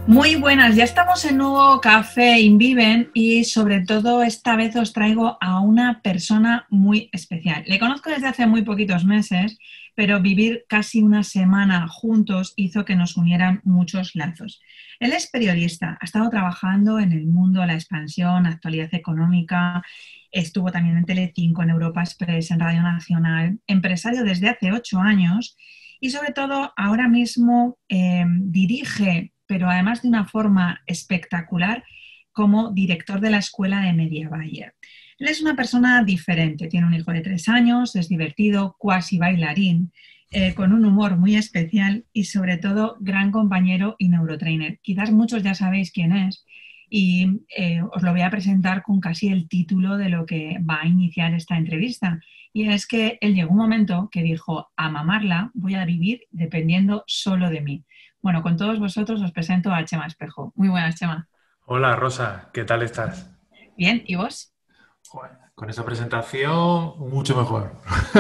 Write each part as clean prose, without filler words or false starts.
Muy buenas, ya estamos en nuevo Café Inviven y sobre todo esta vez os traigo a una persona muy especial. Le conozco desde hace muy poquitos meses, pero vivir casi una semana juntos hizo que nos unieran muchos lazos. Él es periodista, ha estado trabajando en el mundo, la expansión, actualidad económica, estuvo también en Telecinco, en Europa Express, en Radio Nacional, empresario desde hace 8 años y sobre todo ahora mismo dirige, pero además de una forma espectacular, como director de la Escuela de Media Buyer. Él es una persona diferente, tiene un hijo de 3 años, es divertido, cuasi bailarín, con un humor muy especial y sobre todo gran compañero y neurotrainer. Quizás muchos ya sabéis quién es y os lo voy a presentar con casi el título de lo que va a iniciar esta entrevista. Y es que él llegó un momento que dijo, a mamarla voy a vivir dependiendo solo de mí. Bueno, con todos vosotros os presento a Chema Espejo. Muy buenas, Chema. Hola Rosa, ¿qué tal estás? Bien, ¿y vos? Joder, con esa presentación, mucho mejor.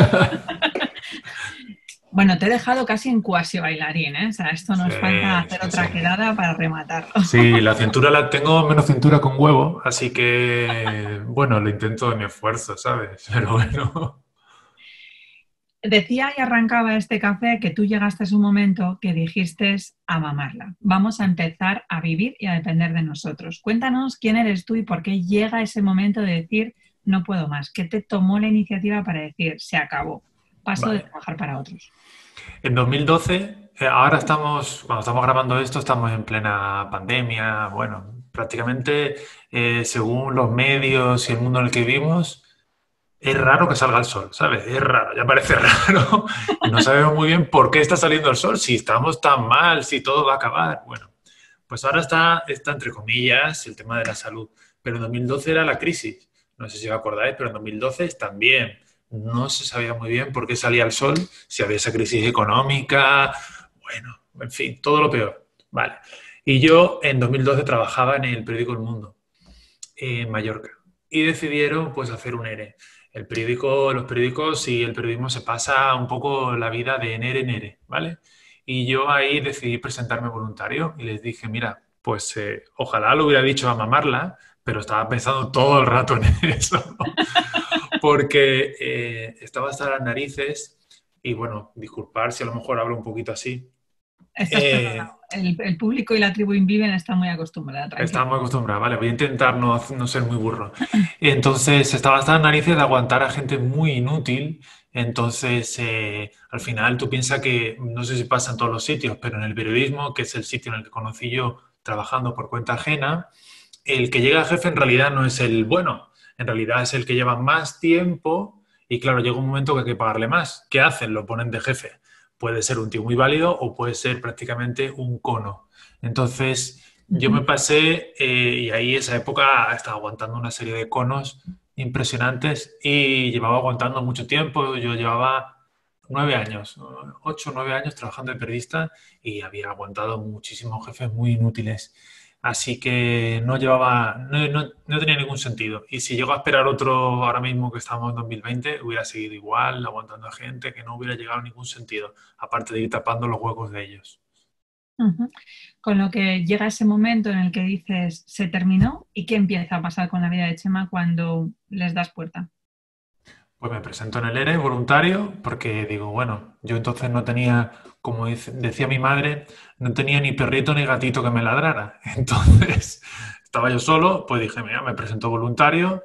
Bueno, te he dejado casi en cuasi bailarín, ¿eh? O sea, esto Sí, nos falta hacer sí, sí. otra quedada para rematarlo. Sí, la cintura la tengo menos cintura con huevo, así que, bueno, lo intento de mi esfuerzo, ¿sabes? Pero bueno. Decía y arrancaba este café que tú llegaste a un momento que dijiste a mamarla. Vamos a empezar a vivir y a depender de nosotros. Cuéntanos quién eres tú y por qué llega ese momento de decir no puedo más. ¿Qué te tomó la iniciativa para decir se acabó? Paso de Vale. trabajar para otros. En 2012, ahora estamos, cuando estamos grabando esto, estamos en plena pandemia. Bueno, prácticamente, según los medios y el mundo en el que vivimos, es raro que salga el sol, ¿sabes? Es raro, ya parece raro y no sabemos muy bien por qué está saliendo el sol, si estamos tan mal, si todo va a acabar. Bueno, pues ahora está entre comillas el tema de la salud, pero en 2012 era la crisis. No sé si os acordáis, pero en 2012 también no se sabía muy bien por qué salía el sol, si había esa crisis económica, bueno, en fin, todo lo peor. Vale. Y yo en 2012 trabajaba en el periódico El Mundo en Mallorca y decidieron pues hacer un ERE. El periódico, los periódicos y el periodismo se pasa un poco la vida de enero en ERE, ¿vale? Y yo ahí decidí presentarme voluntario y les dije, mira, pues ojalá lo hubiera dicho a mamarla, pero estaba pensando todo el rato en eso, porque estaba hasta las narices y bueno, disculpar si a lo mejor hablo un poquito así. Estás Eh, perdonado. El público y la tribu Inviven están muy acostumbrada, tranquilo. Estaba muy acostumbrado, vale, voy a intentar no ser muy burro. Entonces, estaba hasta las narices de aguantar a gente muy inútil. Entonces, al final tú piensas que, no sé si pasa en todos los sitios, pero en el periodismo, que es el sitio en el que conocí yo trabajando por cuenta ajena, el que llega a jefe en realidad no es el bueno, en realidad es el que lleva más tiempo y claro, llega un momento que hay que pagarle más. ¿Qué hacen? Lo ponen de jefe. Puede ser un tío muy válido o puede ser prácticamente un cono. Entonces, yo me Ujú. pasé y ahí esa época estaba aguantando una serie de conos impresionantes y llevaba aguantando mucho tiempo. Yo llevaba 9 años, 8 o 9 años trabajando de periodista y había aguantado muchísimos jefes muy inútiles. Así que no tenía ningún sentido. Y si llego a esperar otro ahora mismo que estamos en 2020, hubiera seguido igual, aguantando a gente que no hubiera llegado a ningún sentido, aparte de ir tapando los huecos de ellos. Ujú. Con lo que llega ese momento en el que dices se terminó y qué empieza a pasar con la vida de Chema cuando les das puerta. Pues me presento en el ERE voluntario porque digo, bueno, yo entonces no tenía, como decía mi madre, no tenía ni perrito ni gatito que me ladrara. Entonces estaba yo solo, pues dije, mira, me presento voluntario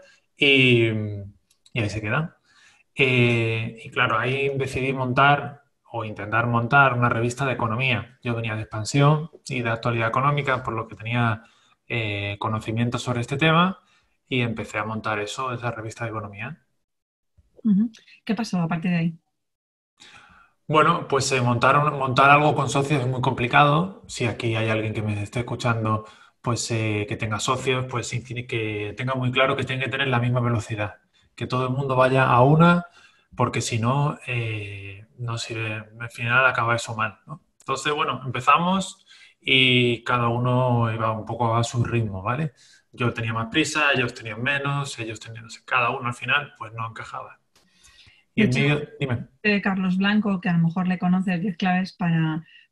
y ahí se queda. Y claro, ahí decidí montar o intentar montar una revista de economía. Yo venía de expansión y de actualidad económica, por lo que tenía conocimiento sobre este tema y empecé a montar eso, esa revista de economía. Ujú. ¿Qué pasó a partir de ahí? Bueno, pues montar algo con socios es muy complicado. Si aquí hay alguien que me esté escuchando, pues que tenga socios, pues sí tiene que tenga muy claro que tienen que tener la misma velocidad, que todo el mundo vaya a una, porque si no, no sirve. Al final acaba eso mal, ¿no? Entonces, bueno, empezamos y cada uno iba un poco a su ritmo, ¿vale? Yo tenía más prisa, ellos tenían menos, ellos tenían, no sé, cada uno al final, pues no encajaba. Y De en hecho, medio, dime. Carlos Blanco, que a lo mejor le conoces 10 claves para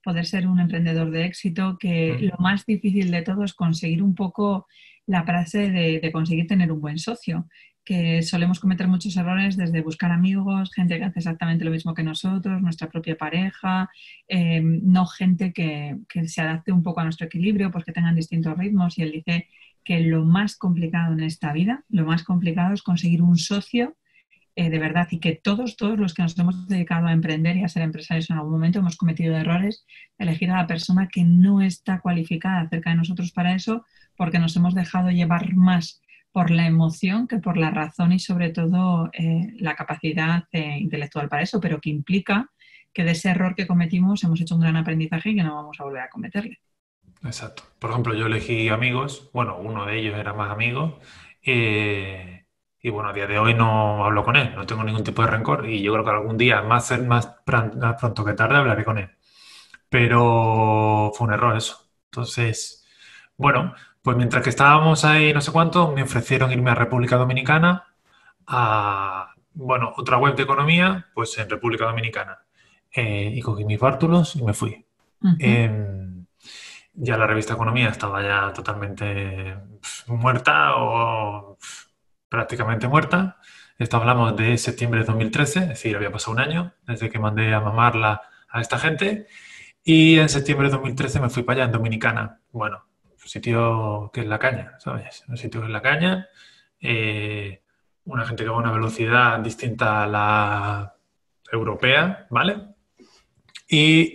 poder ser un emprendedor de éxito, que Mm. lo más difícil de todo es conseguir un poco la frase de conseguir tener un buen socio, que solemos cometer muchos errores desde buscar amigos, gente que hace exactamente lo mismo que nosotros, nuestra propia pareja, no gente que se adapte un poco a nuestro equilibrio, pues que tengan distintos ritmos. Y él dice que lo más complicado en esta vida, lo más complicado es conseguir un socio de verdad, y que todos los que nos hemos dedicado a emprender y a ser empresarios en algún momento hemos cometido errores de elegir a la persona que no está cualificada cerca de nosotros para eso, porque nos hemos dejado llevar más por la emoción que por la razón y sobre todo la capacidad intelectual para eso, pero que implica que de ese error que cometimos hemos hecho un gran aprendizaje y que no vamos a volver a cometerle. Exacto. Por ejemplo, yo elegí amigos, bueno, uno de ellos era más amigo, eh, y bueno, a día de hoy no hablo con él, no tengo ningún tipo de rencor y yo creo que algún día, más pronto que tarde, hablaré con él. Pero fue un error eso. Entonces, bueno, pues mientras que estábamos ahí no sé cuánto, me ofrecieron irme a República Dominicana a, bueno, otra web de economía, pues en República Dominicana. Y cogí mis bártulos y me fui. Uh -huh. Ya la revista Economía estaba ya totalmente muerta o prácticamente muerta. Esto hablamos de septiembre de 2013, es decir, había pasado un año desde que mandé a mamarla a esta gente. Y en septiembre de 2013 me fui para allá, en Dominicana. Bueno, un sitio que es la caña, ¿sabes? Un sitio que es la caña. eh, una gente que va a una velocidad distinta a la europea, ¿vale? Y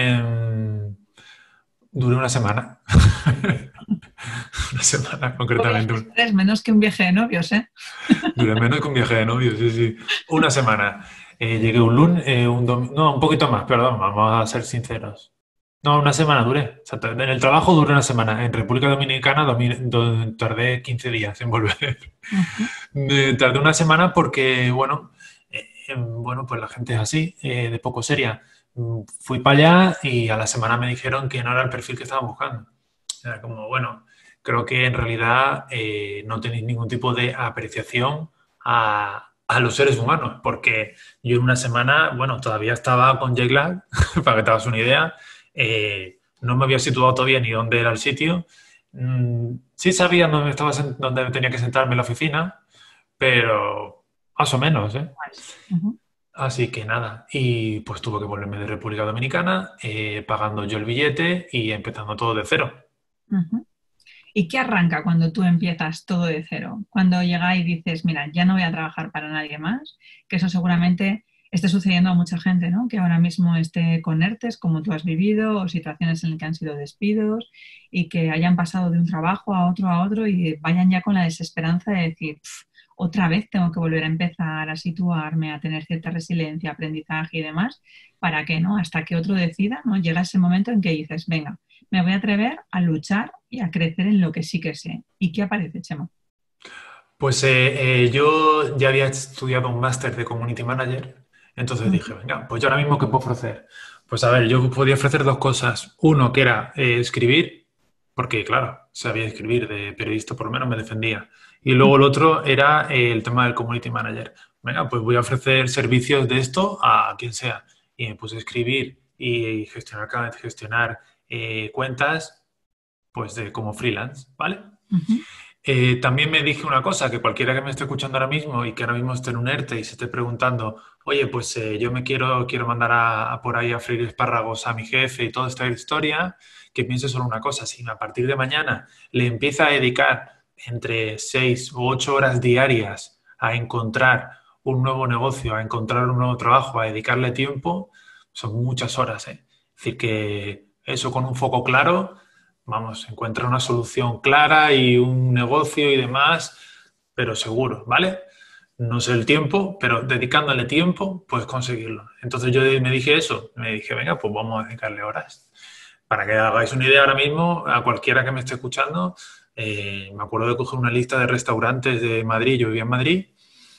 duré una semana. Una semana, Obvias concretamente. estrés, menos que un viaje de novios, ¿eh? Duré menos que un viaje de novios, sí, sí. Una semana. Llegué un lunes, no, un poquito más, perdón, vamos a ser sinceros. No, una semana duré. O sea, en el trabajo duré una semana. En República Dominicana tardé 15 días en volver. Uh -huh. Tardé una semana porque, bueno, bueno, pues la gente es así, de poco seria. Fui para allá y a la semana me dijeron que no era el perfil que estaban buscando. Era como, bueno, creo que en realidad no tenéis ningún tipo de apreciación a los seres humanos, porque yo en una semana, bueno, todavía estaba con jet lag, para que te hagas una idea, no me había situado todavía ni dónde era el sitio. Sí sabía dónde tenía que sentarme en la oficina, pero más o menos, ¿eh? Uh -huh. Así que nada, y pues tuve que volverme de República Dominicana, pagando yo el billete y empezando todo de cero. Uh -huh. ¿Y qué arranca cuando tú empiezas todo de cero? Cuando llega y dices, mira, ya no voy a trabajar para nadie más, que eso seguramente esté sucediendo a mucha gente, ¿no? Que ahora mismo esté con ERTES, como tú has vivido, o situaciones en las que han sido despidos y que hayan pasado de un trabajo a otro y vayan ya con la desesperanza de decir, otra vez tengo que volver a empezar a situarme, a tener cierta resiliencia, aprendizaje y demás, para que, ¿no? Hasta que otro decida, ¿no? Llega ese momento en que dices, venga, me voy a atrever a luchar y a crecer en lo que sí que sé. ¿Y qué aparece, Chema? Pues yo ya había estudiado un máster de Community Manager, entonces dije, Ujú, venga, pues yo ahora mismo, ¿qué puedo ofrecer? Pues a ver, yo podía ofrecer dos cosas. Uno, que era escribir, porque claro, sabía escribir de periodista, por lo menos me defendía. Y luego el otro era el tema del Community Manager. Venga, pues voy a ofrecer servicios de esto a quien sea. Y me puse a escribir y gestionar cuentas, pues como freelance, ¿vale? ujú, También me dije una cosa, que cualquiera que me esté escuchando ahora mismo y que ahora mismo esté en un ERTE y se esté preguntando, oye, pues yo quiero mandar por ahí a freír espárragos a mi jefe y toda esta historia, que piense solo una cosa, si a partir de mañana le empieza a dedicar entre 6 u 8 horas diarias a encontrar un nuevo negocio, a encontrar un nuevo trabajo, a dedicarle tiempo, son muchas horas, ¿eh? Es decir, que eso con un foco claro, vamos, encuentra una solución clara y un negocio y demás, pero seguro, ¿vale? No sé el tiempo, pero dedicándole tiempo puedes conseguirlo. Entonces yo me dije eso, me dije, venga, pues vamos a dedicarle horas. Para que hagáis una idea ahora mismo, a cualquiera que me esté escuchando, me acuerdo de coger una lista de restaurantes de Madrid, yo vivía en Madrid,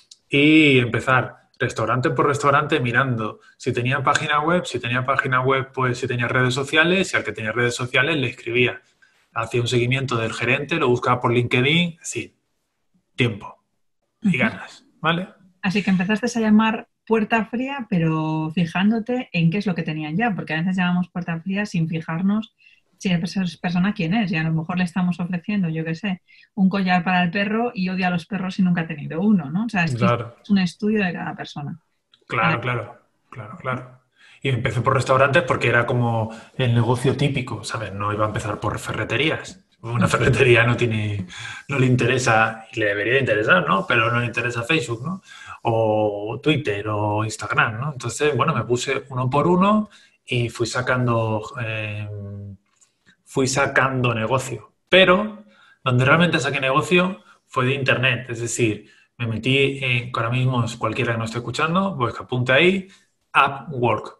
y empezar restaurante por restaurante mirando si tenía página web, si tenía página web, pues si tenía redes sociales, y al que tenía redes sociales le escribía. Hacía un seguimiento del gerente, lo buscaba por LinkedIn, sí, tiempo y ujú. ganas, ¿vale? Así que empezaste a llamar puerta fría, pero fijándote en qué es lo que tenían ya, porque a veces llamamos puerta fría sin fijarnos si esa persona quién es, y a lo mejor le estamos ofreciendo, yo qué sé, un collar para el perro y odia a los perros y nunca ha tenido uno, ¿no? O sea, es que es Claro, un estudio de cada persona. Para... claro, claro, claro, claro. Y empecé por restaurantes porque era como el negocio típico, ¿sabes? No iba a empezar por ferreterías. Una ferretería no le interesa, y le debería interesar, ¿no? Pero no le interesa Facebook, ¿no? O Twitter o Instagram, ¿no? Entonces, bueno, me puse uno por uno y fui sacando negocio. Pero donde realmente saqué negocio fue de internet. Es decir, me metí que ahora mismo cualquiera que no esté escuchando, pues que apunte ahí, Upwork.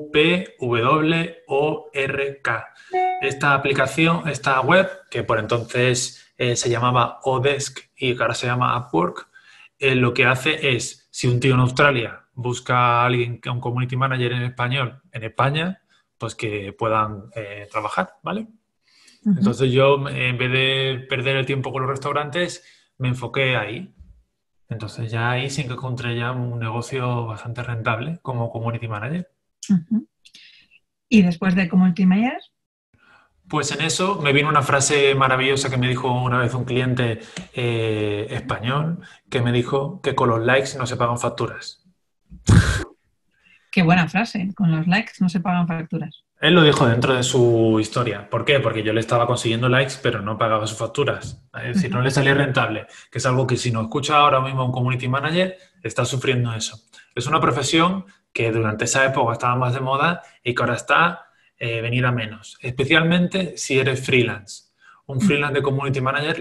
Upwork. Esta aplicación, esta web, que por entonces se llamaba Odesk y que ahora se llama Upwork, lo que hace es, si un tío en Australia busca a alguien, a un community manager en español en España, pues que puedan trabajar, ¿vale? Ujú. Entonces yo, en vez de perder el tiempo con los restaurantes, me enfoqué ahí. Entonces ya ahí sí que encontré ya un negocio bastante rentable como community manager. Ujú. Y después de Community Manager, Pues en eso me vino una frase maravillosa que me dijo una vez un cliente español, que me dijo que con los likes no se pagan facturas. qué buena frase, con los likes no se pagan facturas. Él lo dijo dentro de su historia. ¿Por qué? Porque yo le estaba consiguiendo likes, pero no pagaba sus facturas. Es decir, no Ujú. le salía rentable, que es algo que si no escucha ahora mismo un community manager, está sufriendo eso. Es una profesión que durante esa época estaba más de moda y que ahora está venida menos, especialmente si eres freelance. Un freelance de community manager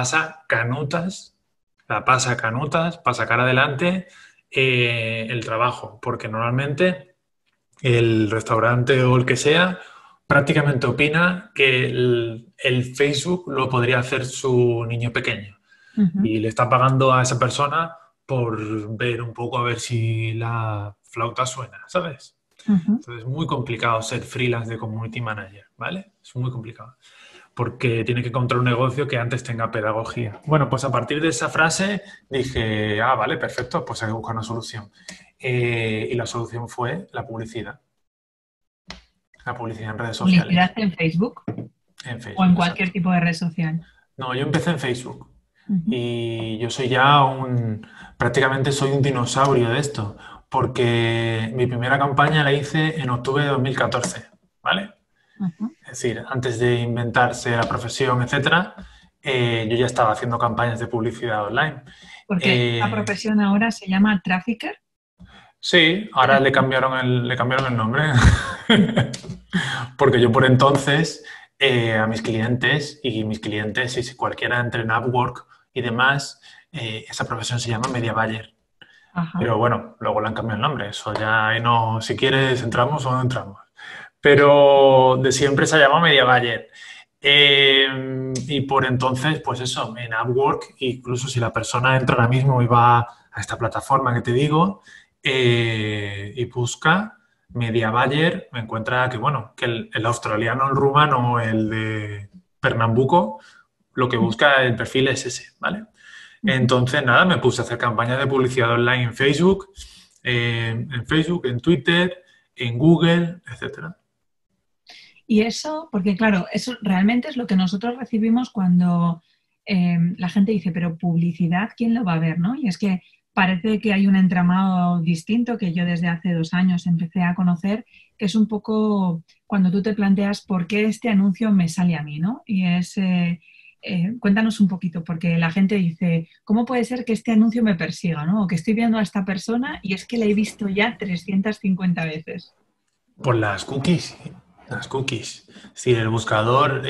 la pasa canutas para sacar adelante el trabajo, porque normalmente el restaurante o el que sea, prácticamente opina que el Facebook lo podría hacer su niño pequeño Ujú. y le está pagando a esa persona por ver un poco a ver si la flauta suena, ¿sabes? Ujú. Entonces es muy complicado ser freelance de community manager, ¿vale? Es muy complicado porque tiene que encontrar un negocio que antes tenga pedagogía. Bueno, pues a partir de esa frase dije, ah, vale, perfecto, pues hay que buscar una solución. Y la solución fue la publicidad en redes Publicidad sociales, en Facebook en o en Facebook, cualquier exacto. tipo de red social. No, yo empecé en Facebook Ujú. y yo soy ya prácticamente soy un dinosaurio de esto, porque mi primera campaña la hice en octubre de 2014, ¿vale? Ujú. Es decir, antes de inventarse la profesión, etcétera, yo ya estaba haciendo campañas de publicidad online. Porque esta Eh, profesión ahora se llama trafficker. sí, ahora le cambiaron el nombre. Porque yo por entonces a mis clientes y mis clientes, si cualquiera entre en Upwork y demás, esa profesión se llama Media Buyer. Ajá. Pero bueno, luego le han cambiado el nombre. Eso ya ahí no, si quieres entramos o no entramos. Pero de siempre se llama Media Buyer. Y por entonces, pues eso, en Upwork, incluso si la persona entra ahora mismo y va a esta plataforma que te digo y busca Media Buyer, me encuentra que, bueno, que el australiano, el rumano, el de Pernambuco, lo que busca el perfil es ese, ¿vale? Ujú. Entonces, nada, me puse a hacer campañas de publicidad online en Twitter, en Google, etcétera. Y eso, porque claro, eso realmente es lo que nosotros recibimos cuando la gente dice, pero publicidad, ¿quién lo va a ver, no? Y es que parece que hay un entramado distinto que yo desde hace 2 años empecé a conocer, que es un poco cuando tú te planteas por qué este anuncio me sale a mí, ¿no? Y es, cuéntanos un poquito, porque la gente dice, ¿cómo puede ser que este anuncio me persiga, ¿no? O que estoy viendo a esta persona y es que la he visto ya 350 veces. Por las cookies. Las cookies. Sí, el buscador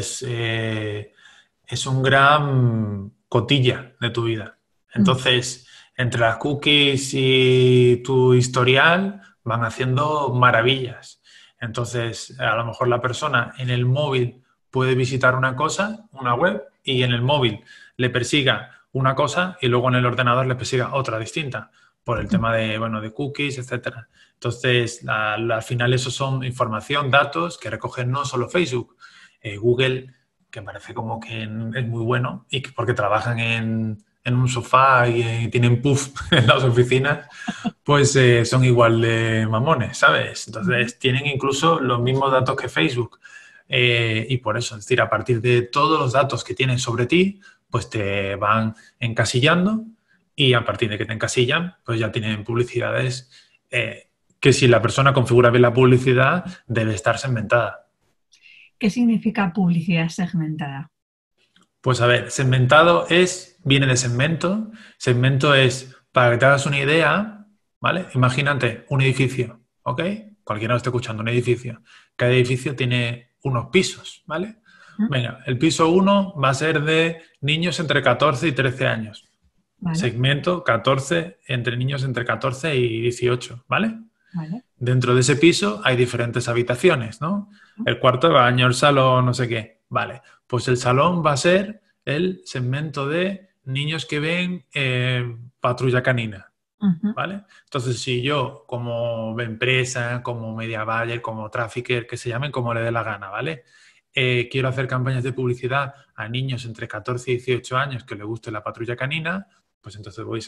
es un gran cotilla de tu vida. Mm. Entonces, entre las cookies y tu historial van haciendo maravillas. Entonces, a lo mejor la persona en el móvil puede visitar una cosa, una web, y en el móvil le persiga una cosa y luego en el ordenador le persiga otra distinta por el tema de, bueno, de cookies, etcétera. Entonces, al final eso son información, datos que recogen no solo Facebook, Google, que parece como que es muy bueno porque trabajan en un sofá y tienen puff en las oficinas, pues son igual de mamones, ¿sabes? Ujú. Entonces tienen incluso los mismos datos que Facebook. Y por eso, es decir, a partir de todos los datos que tienen sobre ti, pues te van encasillando y a partir de que te encasillan, pues ya tienen publicidades que si la persona configura bien la publicidad, debe estar segmentada. ¿Qué significa publicidad segmentada? Pues a ver, segmentado viene de segmento. Segmento es, para que te hagas una idea, ¿vale? Imagínate un edificio, ¿ok? Cualquiera lo esté escuchando, un edificio. Cada edificio tiene unos pisos, ¿vale? ¿Mm? Venga, el piso uno va a ser de niños entre 14 y 13 años. ¿Vale? Segmento 14, entre niños entre 14 y 18, ¿vale? ¿Vale? Dentro de ese piso hay diferentes habitaciones, ¿no? El cuarto de baño, el salón, no sé qué. Vale, pues el salón va a ser el segmento de niños que ven Patrulla Canina, Ujú. ¿vale? Entonces, si yo como empresa, como media buyer, como trafficker, que se llamen como le dé la gana, ¿vale? Quiero hacer campañas de publicidad a niños entre 14 y 18 años que les guste la Patrulla Canina, pues entonces voy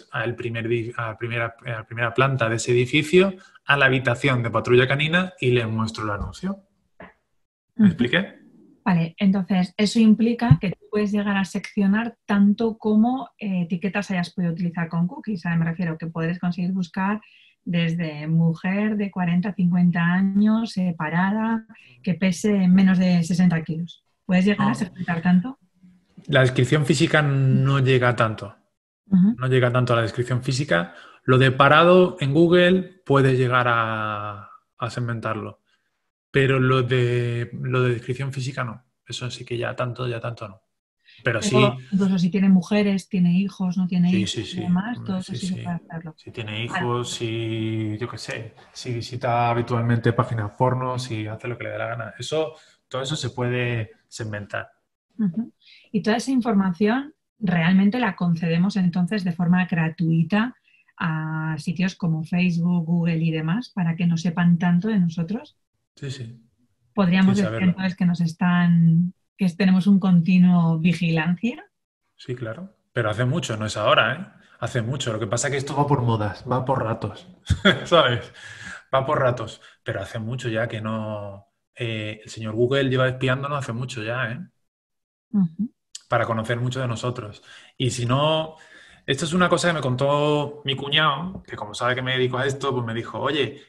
a la primera planta de ese edificio, a la habitación de Patrulla Canina y les muestro el anuncio. ¿Me Ujú. expliqué? Vale, entonces eso implica que tú puedes llegar a seccionar tanto como etiquetas hayas podido utilizar con cookies. Me refiero que puedes conseguir buscar desde mujer de 40 a 50 años, separada, que pese menos de 60 kilos. ¿Puedes llegar a No. segmentar tanto? La descripción física no llega tanto. Ujú. No llega tanto a la descripción física. Lo de parado en Google puede llegar a segmentarlo, pero lo de descripción física no. Eso sí que ya tanto no. Pero sí, Pero incluso si tiene mujeres, tiene hijos, no tiene sí, hijos sí, y sí, demás, todo hombre, eso sí, sí que sí. puede hacerlo. Si tiene Vale. hijos, si, yo qué sé, si visita habitualmente páginas porno, si hace lo que le dé la gana. Todo eso se puede segmentar. Ujú. Y toda esa información realmente la concedemos entonces de forma gratuita a sitios como Facebook, Google y demás para que no sepan tanto de nosotros. Sí, sí, sin Podríamos decir saberlo. entonces que que tenemos un continuo vigilancia. Sí, claro. Pero hace mucho, no es ahora, ¿eh? Hace mucho. Lo que pasa es que esto va por modas, va por ratos, ¿sabes? Va por ratos. Pero hace mucho ya que no... el señor Google lleva espiándonos hace mucho ya, ¿eh? Ujú. Para conocer mucho de nosotros. Y si no, esto es una cosa que me contó mi cuñado, que como sabe que me dedico a esto, pues me dijo, oye,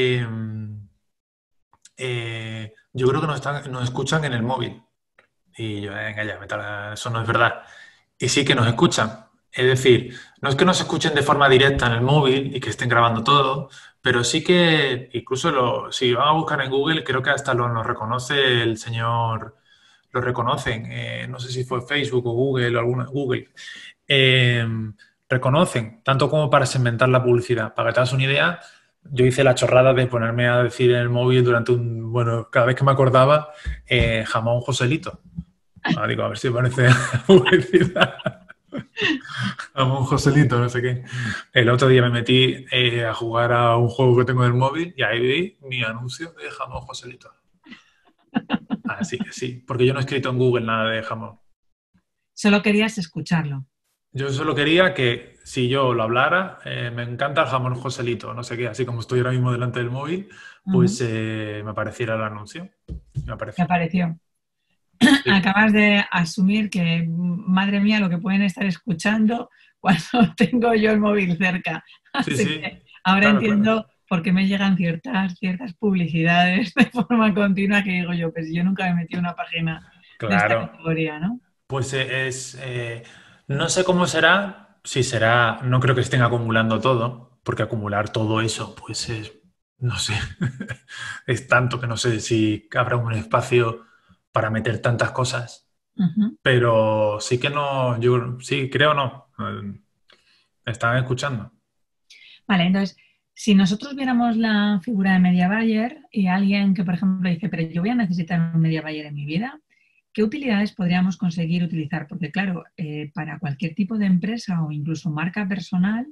yo creo que nos escuchan en el móvil. Y yo, venga ya, eso no es verdad. Y sí que nos escuchan. Es decir, no es que nos escuchen de forma directa en el móvil y que estén grabando todo, pero sí que incluso si van a buscar en Google, creo que hasta nos reconoce el señor, lo reconocen. No sé si fue Facebook o Google o alguna Google. Eh, reconocen, tanto como para segmentar la publicidad. Para que te hagas una idea, yo hice la chorrada de ponerme a decir en el móvil bueno, cada vez que me acordaba, jamón Joselito. Digo, a ver si parece publicidad. Jamón Joselito, no sé qué. El otro día me metí a jugar a un juego que tengo en el móvil y ahí vi mi anuncio de jamón Joselito. Así que sí, porque yo no he escrito en Google nada de jamón. Solo querías escucharlo. Yo solo quería que si yo lo hablara, me encanta el jamón Joselito, no sé qué, así como estoy ahora mismo delante del móvil, Ujú. pues me apareciera el anuncio. Me Me apareció. apareció. Sí, Acabas de asumir que, madre mía, lo que pueden estar escuchando cuando tengo yo el móvil cerca. sí, Así sí. que ahora Claro, claro. entiendo por qué me llegan ciertas publicidades de forma continua que digo yo, pues yo nunca me metí en una página de esta Claro. categoría, ¿no? Pues no sé cómo será, si será, no creo que estén acumulando todo, porque acumular todo eso, pues es, no sé, es tanto que no sé si habrá un espacio para meter tantas cosas, Ujú. pero sí que no, yo sí, creo no, están escuchando. Vale, entonces, si nosotros viéramos la figura de media buyer y alguien que, por ejemplo, dice, pero yo voy a necesitar un media buyer en mi vida, ¿qué utilidades podríamos conseguir utilizar? Porque, claro, para cualquier tipo de empresa o incluso marca personal,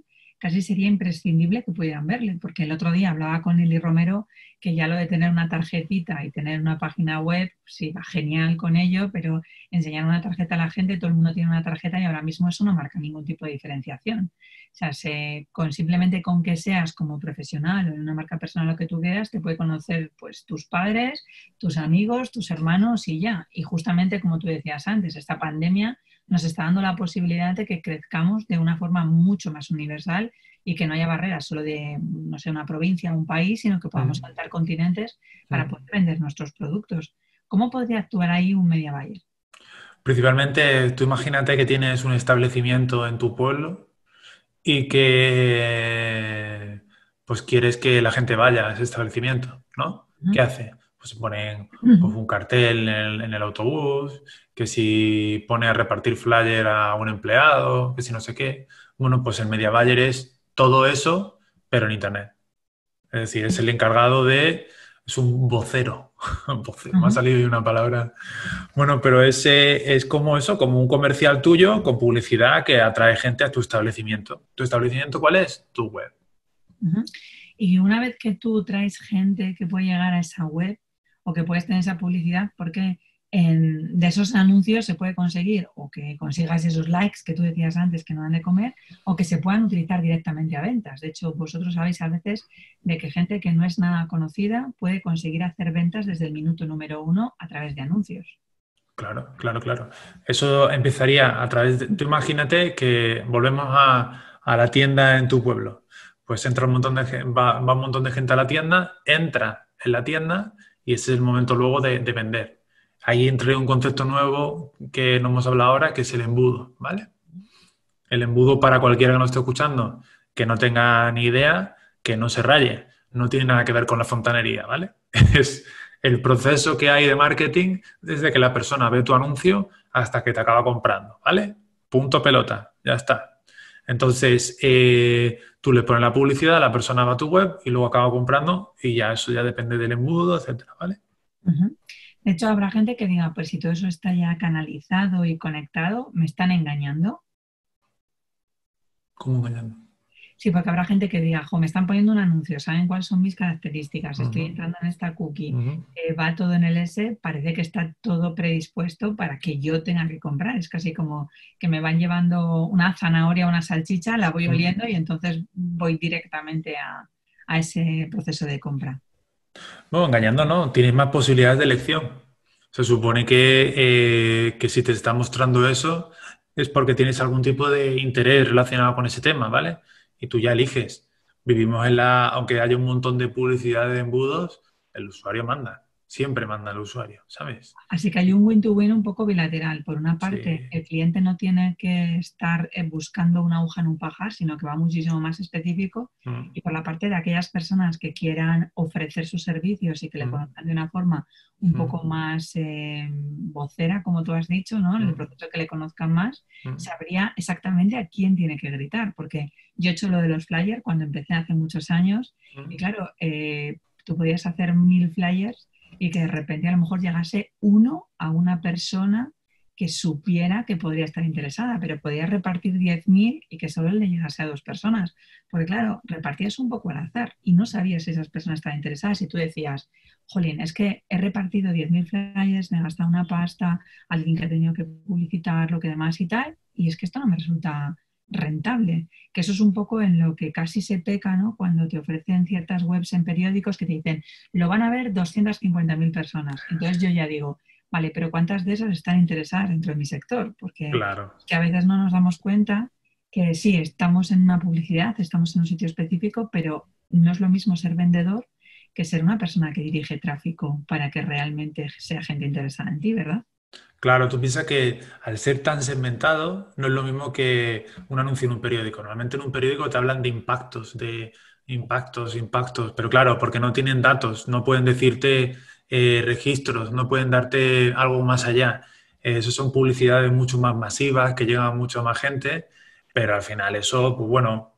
casi sería imprescindible que pudieran verle, porque el otro día hablaba con Eli Romero que ya lo de tener una tarjetita y tener una página web, sí, va genial con ello, pero enseñar una tarjeta a la gente, todo el mundo tiene una tarjeta y ahora mismo eso no marca ningún tipo de diferenciación. O sea, simplemente con que seas como profesional o en una marca personal lo que tú quieras, te puede conocer pues tus padres, tus amigos, tus hermanos y ya. Y justamente como tú decías antes, esta pandemia nos está dando la posibilidad de que crezcamos de una forma mucho más universal y que no haya barreras solo de, no sé, una provincia o un país, sino que podamos saltar continentes para poder vender nuestros productos. ¿Cómo podría actuar ahí un media buyer? Principalmente, tú imagínate que tienes un establecimiento en tu pueblo y que pues quieres que la gente vaya a ese establecimiento, ¿no? ¿Qué hace? Pues se ponen pues, un cartel en el autobús, que si pone a repartir flyer a un empleado, que si no sé qué. Bueno, pues el media buyer es todo eso, pero en Internet. Es decir, es el encargado de... Es un vocero. Vocero, me ha salido ahí una palabra. Bueno, pero ese es como eso, como un comercial tuyo con publicidad que atrae gente a tu establecimiento. ¿Tu establecimiento cuál es? Tu web. Y una vez que tú traes gente que puede llegar a esa web o que puedes tener esa publicidad, porque de esos anuncios se puede conseguir o que consigas esos likes que tú decías antes que no dan de comer o que se puedan utilizar directamente a ventas. De hecho, vosotros sabéis a veces de que gente que no es nada conocida puede conseguir hacer ventas desde el minuto número 1 a través de anuncios. Claro, claro, claro. Eso empezaría a través de... Tú imagínate que volvemos a la tienda en tu pueblo. Pues entra un montón de gente, va un montón de gente a la tienda, entra en la tienda y ese es el momento luego de vender. Ahí entra un concepto nuevo que no hemos hablado ahora, que es el embudo, ¿vale? El embudo para cualquiera que nos esté escuchando, que no tenga ni idea, que no se raye. No tiene nada que ver con la fontanería, ¿vale? Es el proceso que hay de marketing desde que la persona ve tu anuncio hasta que te acaba comprando, ¿vale? Punto pelota, ya está. Entonces, tú le pones la publicidad, la persona va a tu web y luego acaba comprando y ya eso ya depende del embudo, etcétera, ¿vale? De hecho, habrá gente que diga, pues si todo eso está ya canalizado y conectado, ¿me están engañando? ¿Cómo engañando? Sí, porque habrá gente que diga, jo, me están poniendo un anuncio, saben cuáles son mis características, estoy entrando en esta cookie, va todo en el S, parece que está todo predispuesto para que yo tenga que comprar. Es casi como que me van llevando una zanahoria o una salchicha, la voy oliendo y entonces voy directamente a ese proceso de compra. No, engañando no, tienes más posibilidades de elección. Se supone que si te está mostrando eso es porque tienes algún tipo de interés relacionado con ese tema, ¿vale? Y tú ya eliges. Vivimos aunque haya un montón de publicidad de embudos, el usuario manda. Siempre manda el usuario, ¿sabes? Así que hay un win-to-win un poco bilateral. Por una parte, Sí. el cliente no tiene que estar buscando una aguja en un pajar, sino que va muchísimo más específico. Y por la parte de aquellas personas que quieran ofrecer sus servicios y que le conozcan de una forma un poco más vocera, como tú has dicho, ¿no? En el proceso que le conozcan más, sabría exactamente a quién tiene que gritar. Porque yo he hecho lo de los flyers cuando empecé hace muchos años y claro, tú podías hacer 1000 flyers y que de repente a lo mejor llegase uno a una persona que supiera que podría estar interesada, pero podía repartir 10.000 y que solo le llegase a 2 personas. Porque claro, repartías un poco al azar y no sabías si esas personas estaban interesadas y tú decías, jolín, es que he repartido 10.000 flyers, me he gastado una pasta, alguien que ha tenido que publicitar lo que demás y tal, y es que esto no me resulta rentable, que eso es un poco en lo que casi se peca, ¿no? Cuando te ofrecen ciertas webs en periódicos que te dicen, lo van a ver 250.000 personas. Entonces yo ya digo, vale, pero ¿cuántas de esas están interesadas dentro de mi sector? Porque Claro. que a veces no nos damos cuenta que sí, estamos en una publicidad, estamos en un sitio específico, pero no es lo mismo ser vendedor que ser una persona que dirige tráfico para que realmente sea gente interesada en ti, ¿verdad? Claro, tú piensas que al ser tan segmentado no es lo mismo que un anuncio en un periódico. Normalmente en un periódico te hablan de impactos, pero claro, porque no tienen datos, no pueden decirte registros, no pueden darte algo más allá. Eso son publicidades mucho más masivas que llegan a mucha más gente, pero al final eso, pues bueno,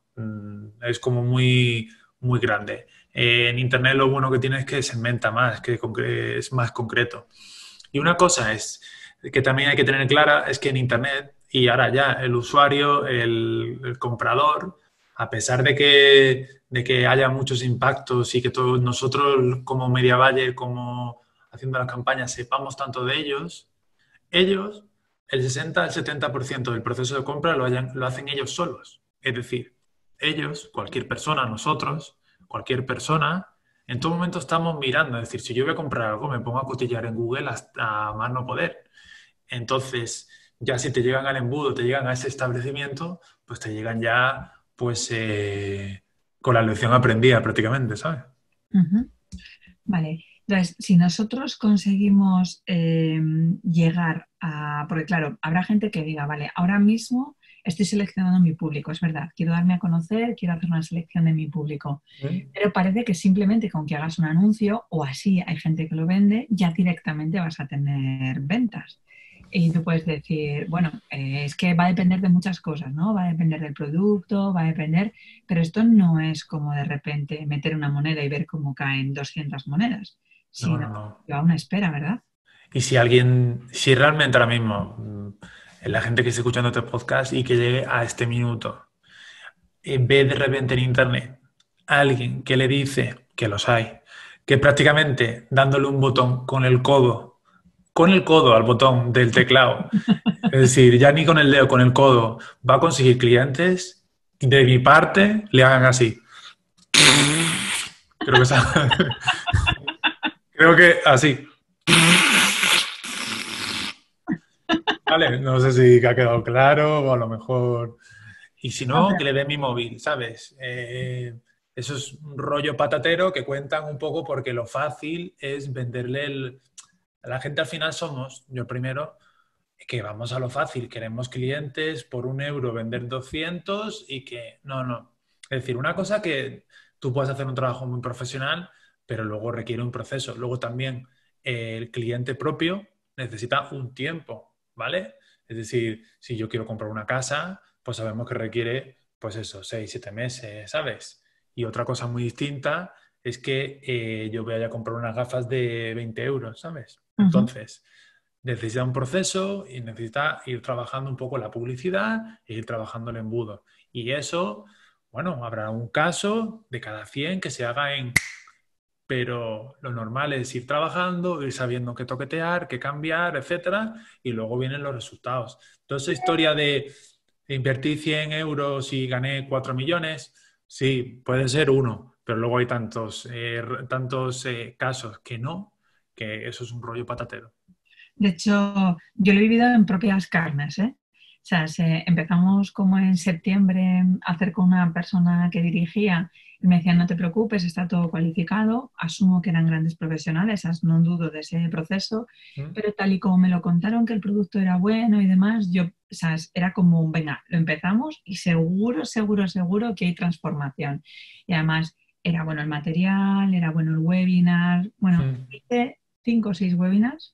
es como muy, muy grande. En Internet lo bueno que tiene es que segmenta más, que es más concreto. Y una cosa es que también hay que tener clara es que en Internet y ahora ya el usuario, el comprador, a pesar de que haya muchos impactos y que todos nosotros como Media Valle, como haciendo las campañas, sepamos tanto de ellos, el 60 al 70% del proceso de compra lo hacen ellos solos. Es decir, ellos, cualquier persona, nosotros, cualquier persona, en todo momento estamos mirando. Es decir, si yo voy a comprar algo, me pongo a cotillar en Google hasta más no poder. Entonces, ya si te llegan al embudo, te llegan a ese establecimiento, pues te llegan ya, pues, con la lección aprendida prácticamente, ¿sabes? Ujú. Vale, entonces, si nosotros conseguimos llegar a, porque claro, habrá gente que diga, vale, ahora mismo estoy seleccionando mi público, es verdad, quiero darme a conocer, quiero hacer una selección de mi público, ¿Mm? pero parece que simplemente con que hagas un anuncio, o así hay gente que lo vende, ya directamente vas a tener ventas. Y tú puedes decir, bueno, es que va a depender de muchas cosas, ¿no? Va a depender del producto, va a depender, pero esto no es como de repente meter una moneda y ver cómo caen 200 monedas, No, sino no, no. lleva una espera, ¿verdad? Y si realmente ahora mismo, la gente que esté escuchando este podcast y que llegue a este minuto, ve de repente en internet a alguien que le dice, que los hay, que prácticamente dándole un botón con el codo al botón del teclado, es decir, ya ni con el dedo, con el codo, va a conseguir clientes, de mi parte, le hagan así. Creo que, creo que así. Vale, no sé si ha quedado claro o a lo mejor. Y si No, no, pero que le dé mi móvil, ¿sabes? Eso es un rollo patatero que cuentan un poco porque lo fácil es venderle el. A la gente al final somos, yo primero, que vamos a lo fácil, queremos clientes por 1 euro vender 200 y que. No, no. Es decir, una cosa que tú puedes hacer un trabajo muy profesional, pero luego requiere un proceso. Luego también el cliente propio necesita un tiempo, ¿vale? Es decir, si yo quiero comprar una casa, pues sabemos que requiere, pues eso, 6, 7 meses, ¿sabes? Y otra cosa muy distinta es que yo voy a comprar unas gafas de 20 euros, ¿sabes? ujú. Entonces, necesita un proceso y necesita ir trabajando un poco la publicidad e ir trabajando el embudo. Y eso, bueno, habrá un caso de cada 100 que se haga en. Pero lo normal es ir trabajando, ir sabiendo qué toquetear, qué cambiar, etcétera, y luego vienen los resultados. Toda esa historia de invertir 100 euros y gané 4 millones, sí, puede ser uno, pero luego hay tantos casos que no, que eso es un rollo patatero. De hecho, yo lo he vivido en propias carnes, ¿eh? O sea, empezamos como en septiembre a hacer con una persona que dirigía y me decían, no te preocupes, está todo cualificado, asumo que eran grandes profesionales, no dudo de ese proceso, ¿Mm? pero tal y como me lo contaron que el producto era bueno y demás, yo, o sea, era como, venga, lo empezamos y seguro, seguro, seguro que hay transformación. Y además era bueno el material, era bueno el webinar, bueno, ¿Mm? hice 5 o 6 webinars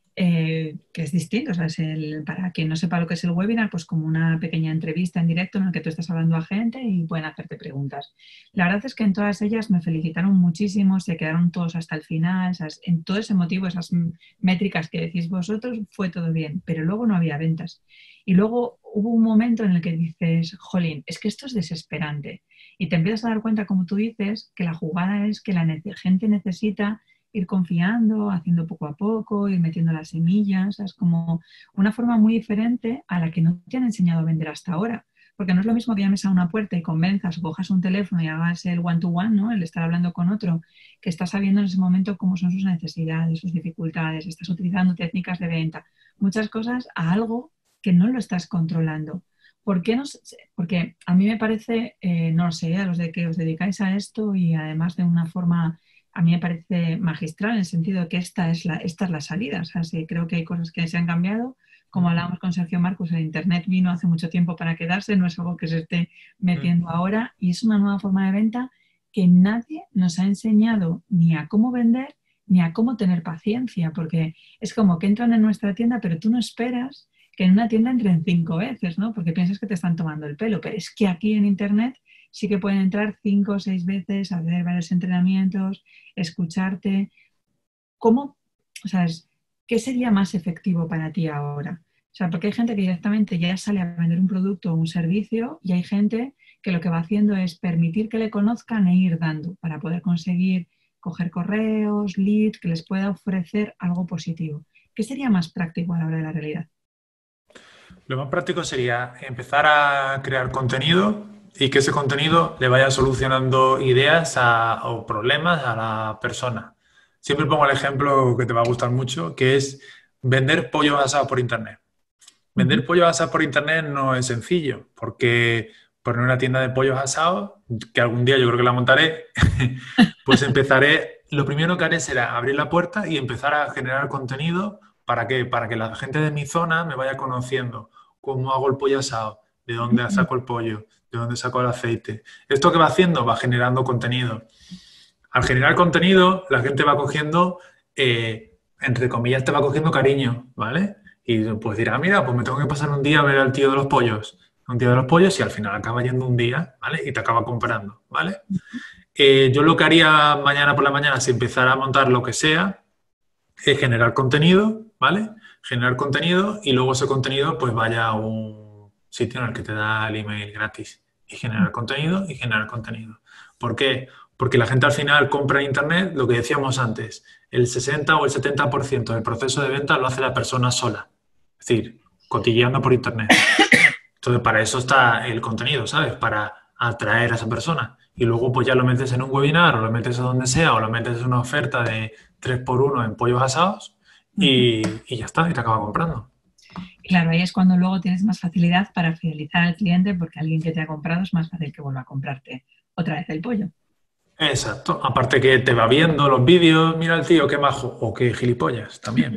que es distinto. O sea, para quien no sepa lo que es el webinar, pues como una pequeña entrevista en directo en la que tú estás hablando a gente y pueden hacerte preguntas. La verdad es que en todas ellas me felicitaron muchísimo, se quedaron todos hasta el final, en todo ese motivo, esas métricas que decís vosotros, fue todo bien, pero luego no había ventas. Y luego hubo un momento en el que dices, jolín, es que esto es desesperante. Y te empiezas a dar cuenta, como tú dices, que la jugada es que la gente necesita ir confiando, haciendo poco a poco, ir metiendo las semillas, es como una forma muy diferente a la que no te han enseñado a vender hasta ahora. Porque no es lo mismo que llames a una puerta y convenzas o cojas un teléfono y hagas el one-to-one, ¿no? El estar hablando con otro, que estás sabiendo en ese momento cómo son sus necesidades, sus dificultades, estás utilizando técnicas de venta, muchas cosas a algo que no lo estás controlando. ¿Por qué no? Porque a mí me parece, no lo sé, a los de que os dedicáis a esto y además de una forma a mí me parece magistral en el sentido de que esta es la salida. O sea, sí, creo que hay cosas que se han cambiado. Como ¿Mm? hablábamos con Sergio Marcus, el Internet vino hace mucho tiempo para quedarse, no es algo que se esté ¿Mm? metiendo ahora y es una nueva forma de venta que nadie nos ha enseñado ni a cómo vender ni a cómo tener paciencia, porque es como que entran en nuestra tienda, pero tú no esperas que en una tienda entren 5 veces, ¿no? Porque piensas que te están tomando el pelo, pero es que aquí en Internet sí que pueden entrar 5 o 6 veces, hacer varios entrenamientos, escucharte. ¿Cómo, o sea, qué sería más efectivo para ti ahora? O sea, porque hay gente que directamente ya sale a vender un producto o un servicio y hay gente que lo que va haciendo es permitir que le conozcan e ir dando para poder conseguir coger correos, leads, que les pueda ofrecer algo positivo. ¿Qué sería más práctico a la hora de la realidad? Lo más práctico sería empezar a crear contenido y que ese contenido le vaya solucionando ideas o problemas a la persona. Siempre pongo el ejemplo que te va a gustar mucho, que es vender pollo asado por internet. Vender pollos asados por internet no es sencillo, porque poner una tienda de pollos asados, que algún día yo creo que la montaré, pues empezaré, lo primero que haré será abrir la puerta y empezar a generar contenido. ¿Para qué? Para que la gente de mi zona me vaya conociendo cómo hago el pollo asado, de dónde saco el pollo, de dónde saco el aceite. ¿Esto qué va haciendo? Va generando contenido. Al generar contenido, la gente va cogiendo, entre comillas, te va cogiendo cariño, ¿vale? Y pues dirá, mira, pues me tengo que pasar un día a ver al tío de los pollos. Un tío de los pollos y al final acaba yendo un día, ¿vale? Y te acaba comprando, ¿vale? Yo lo que haría mañana por la mañana, si empezara a montar lo que sea, es generar contenido, ¿vale? Generar contenido y luego ese contenido pues vaya a un sitio en el que te da el email gratis. Y generar contenido y generar contenido. ¿Por qué? Porque la gente al final compra en Internet, lo que decíamos antes, el 60 o el 70% del proceso de venta lo hace la persona sola. Es decir, cotilleando por Internet. Entonces, para eso está el contenido, ¿sabes? Para atraer a esa persona. Y luego, pues ya lo metes en un webinar, o lo metes a donde sea, o lo metes en una oferta de 3x1 en pollos asados y ya está, y te acaba comprando. Claro, ahí es cuando luego tienes más facilidad para fidelizar al cliente porque alguien que te ha comprado es más fácil que vuelva a comprarte otra vez el pollo. Exacto. Aparte que te va viendo los vídeos, mira el tío, qué majo, o qué gilipollas también.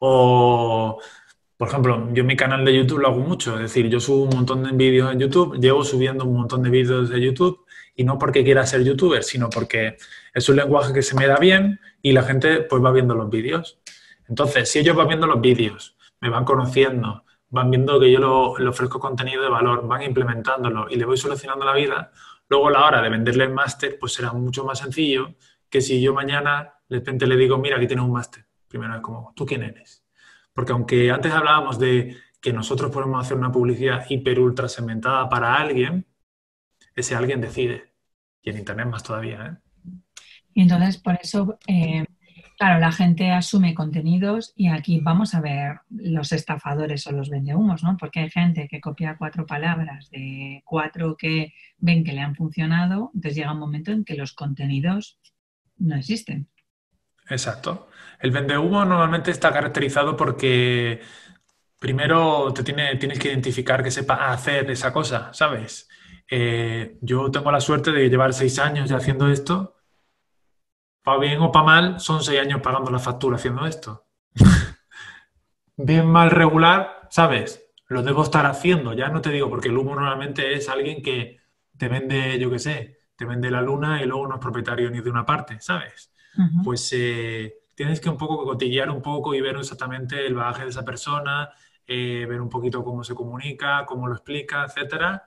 O, por ejemplo, yo en mi canal de YouTube lo hago mucho, es decir, yo subo un montón de vídeos en YouTube, llevo subiendo un montón de vídeos de YouTube y no porque quiera ser youtuber, sino porque es un lenguaje que se me da bien y la gente pues va viendo los vídeos. Entonces, si ellos van viendo los vídeos, me van conociendo, van viendo que yo le ofrezco contenido de valor, van implementándolo y le voy solucionando la vida, luego a la hora de venderle el máster, pues será mucho más sencillo que si yo mañana de repente le digo, mira, aquí tienes un máster. Primero es como, ¿tú quién eres? Porque aunque antes hablábamos de que nosotros podemos hacer una publicidad hiper ultra segmentada para alguien, ese alguien decide. Y en Internet más todavía, ¿eh? Y entonces, por eso, claro, la gente asume contenidos y aquí vamos a ver los estafadores o los vendehumos, ¿no? Porque hay gente que copia 4 palabras de 4 que ven que le han funcionado, entonces llega un momento en que los contenidos no existen. Exacto. El vendehumo normalmente está caracterizado porque primero tienes que identificar que sepa hacer esa cosa, ¿sabes? Yo tengo la suerte de llevar 6 años ya haciendo esto. Para bien o para mal, son 6 años pagando la factura haciendo esto. Bien, mal, regular, ¿sabes? Lo debo estar haciendo. Ya no te digo, porque el humo normalmente es alguien que te vende, yo qué sé, te vende la luna y luego no es propietario ni de una parte, ¿sabes? Ujú. Pues tienes que un poco cotillear un poco y ver exactamente el bagaje de esa persona, ver un poquito cómo se comunica, cómo lo explica, etcétera.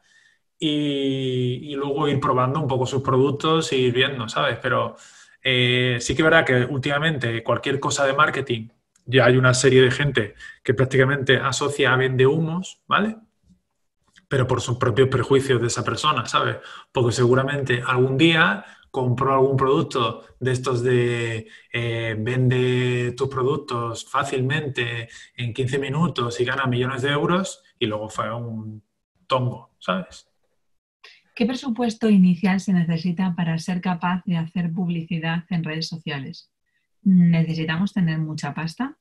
Y luego ir probando un poco sus productos e ir viendo, ¿sabes? Pero sí que es verdad que últimamente cualquier cosa de marketing, ya hay una serie de gente que prácticamente asocia a vendehumos, ¿vale? Pero por sus propios prejuicios de esa persona, ¿sabes? Porque seguramente algún día compró algún producto de estos de vende tus productos fácilmente en 15 minutos y gana millones de euros y luego fue un tongo, ¿sabes? ¿Qué presupuesto inicial se necesita para ser capaz de hacer publicidad en redes sociales? ¿Necesitamos tener mucha pasta?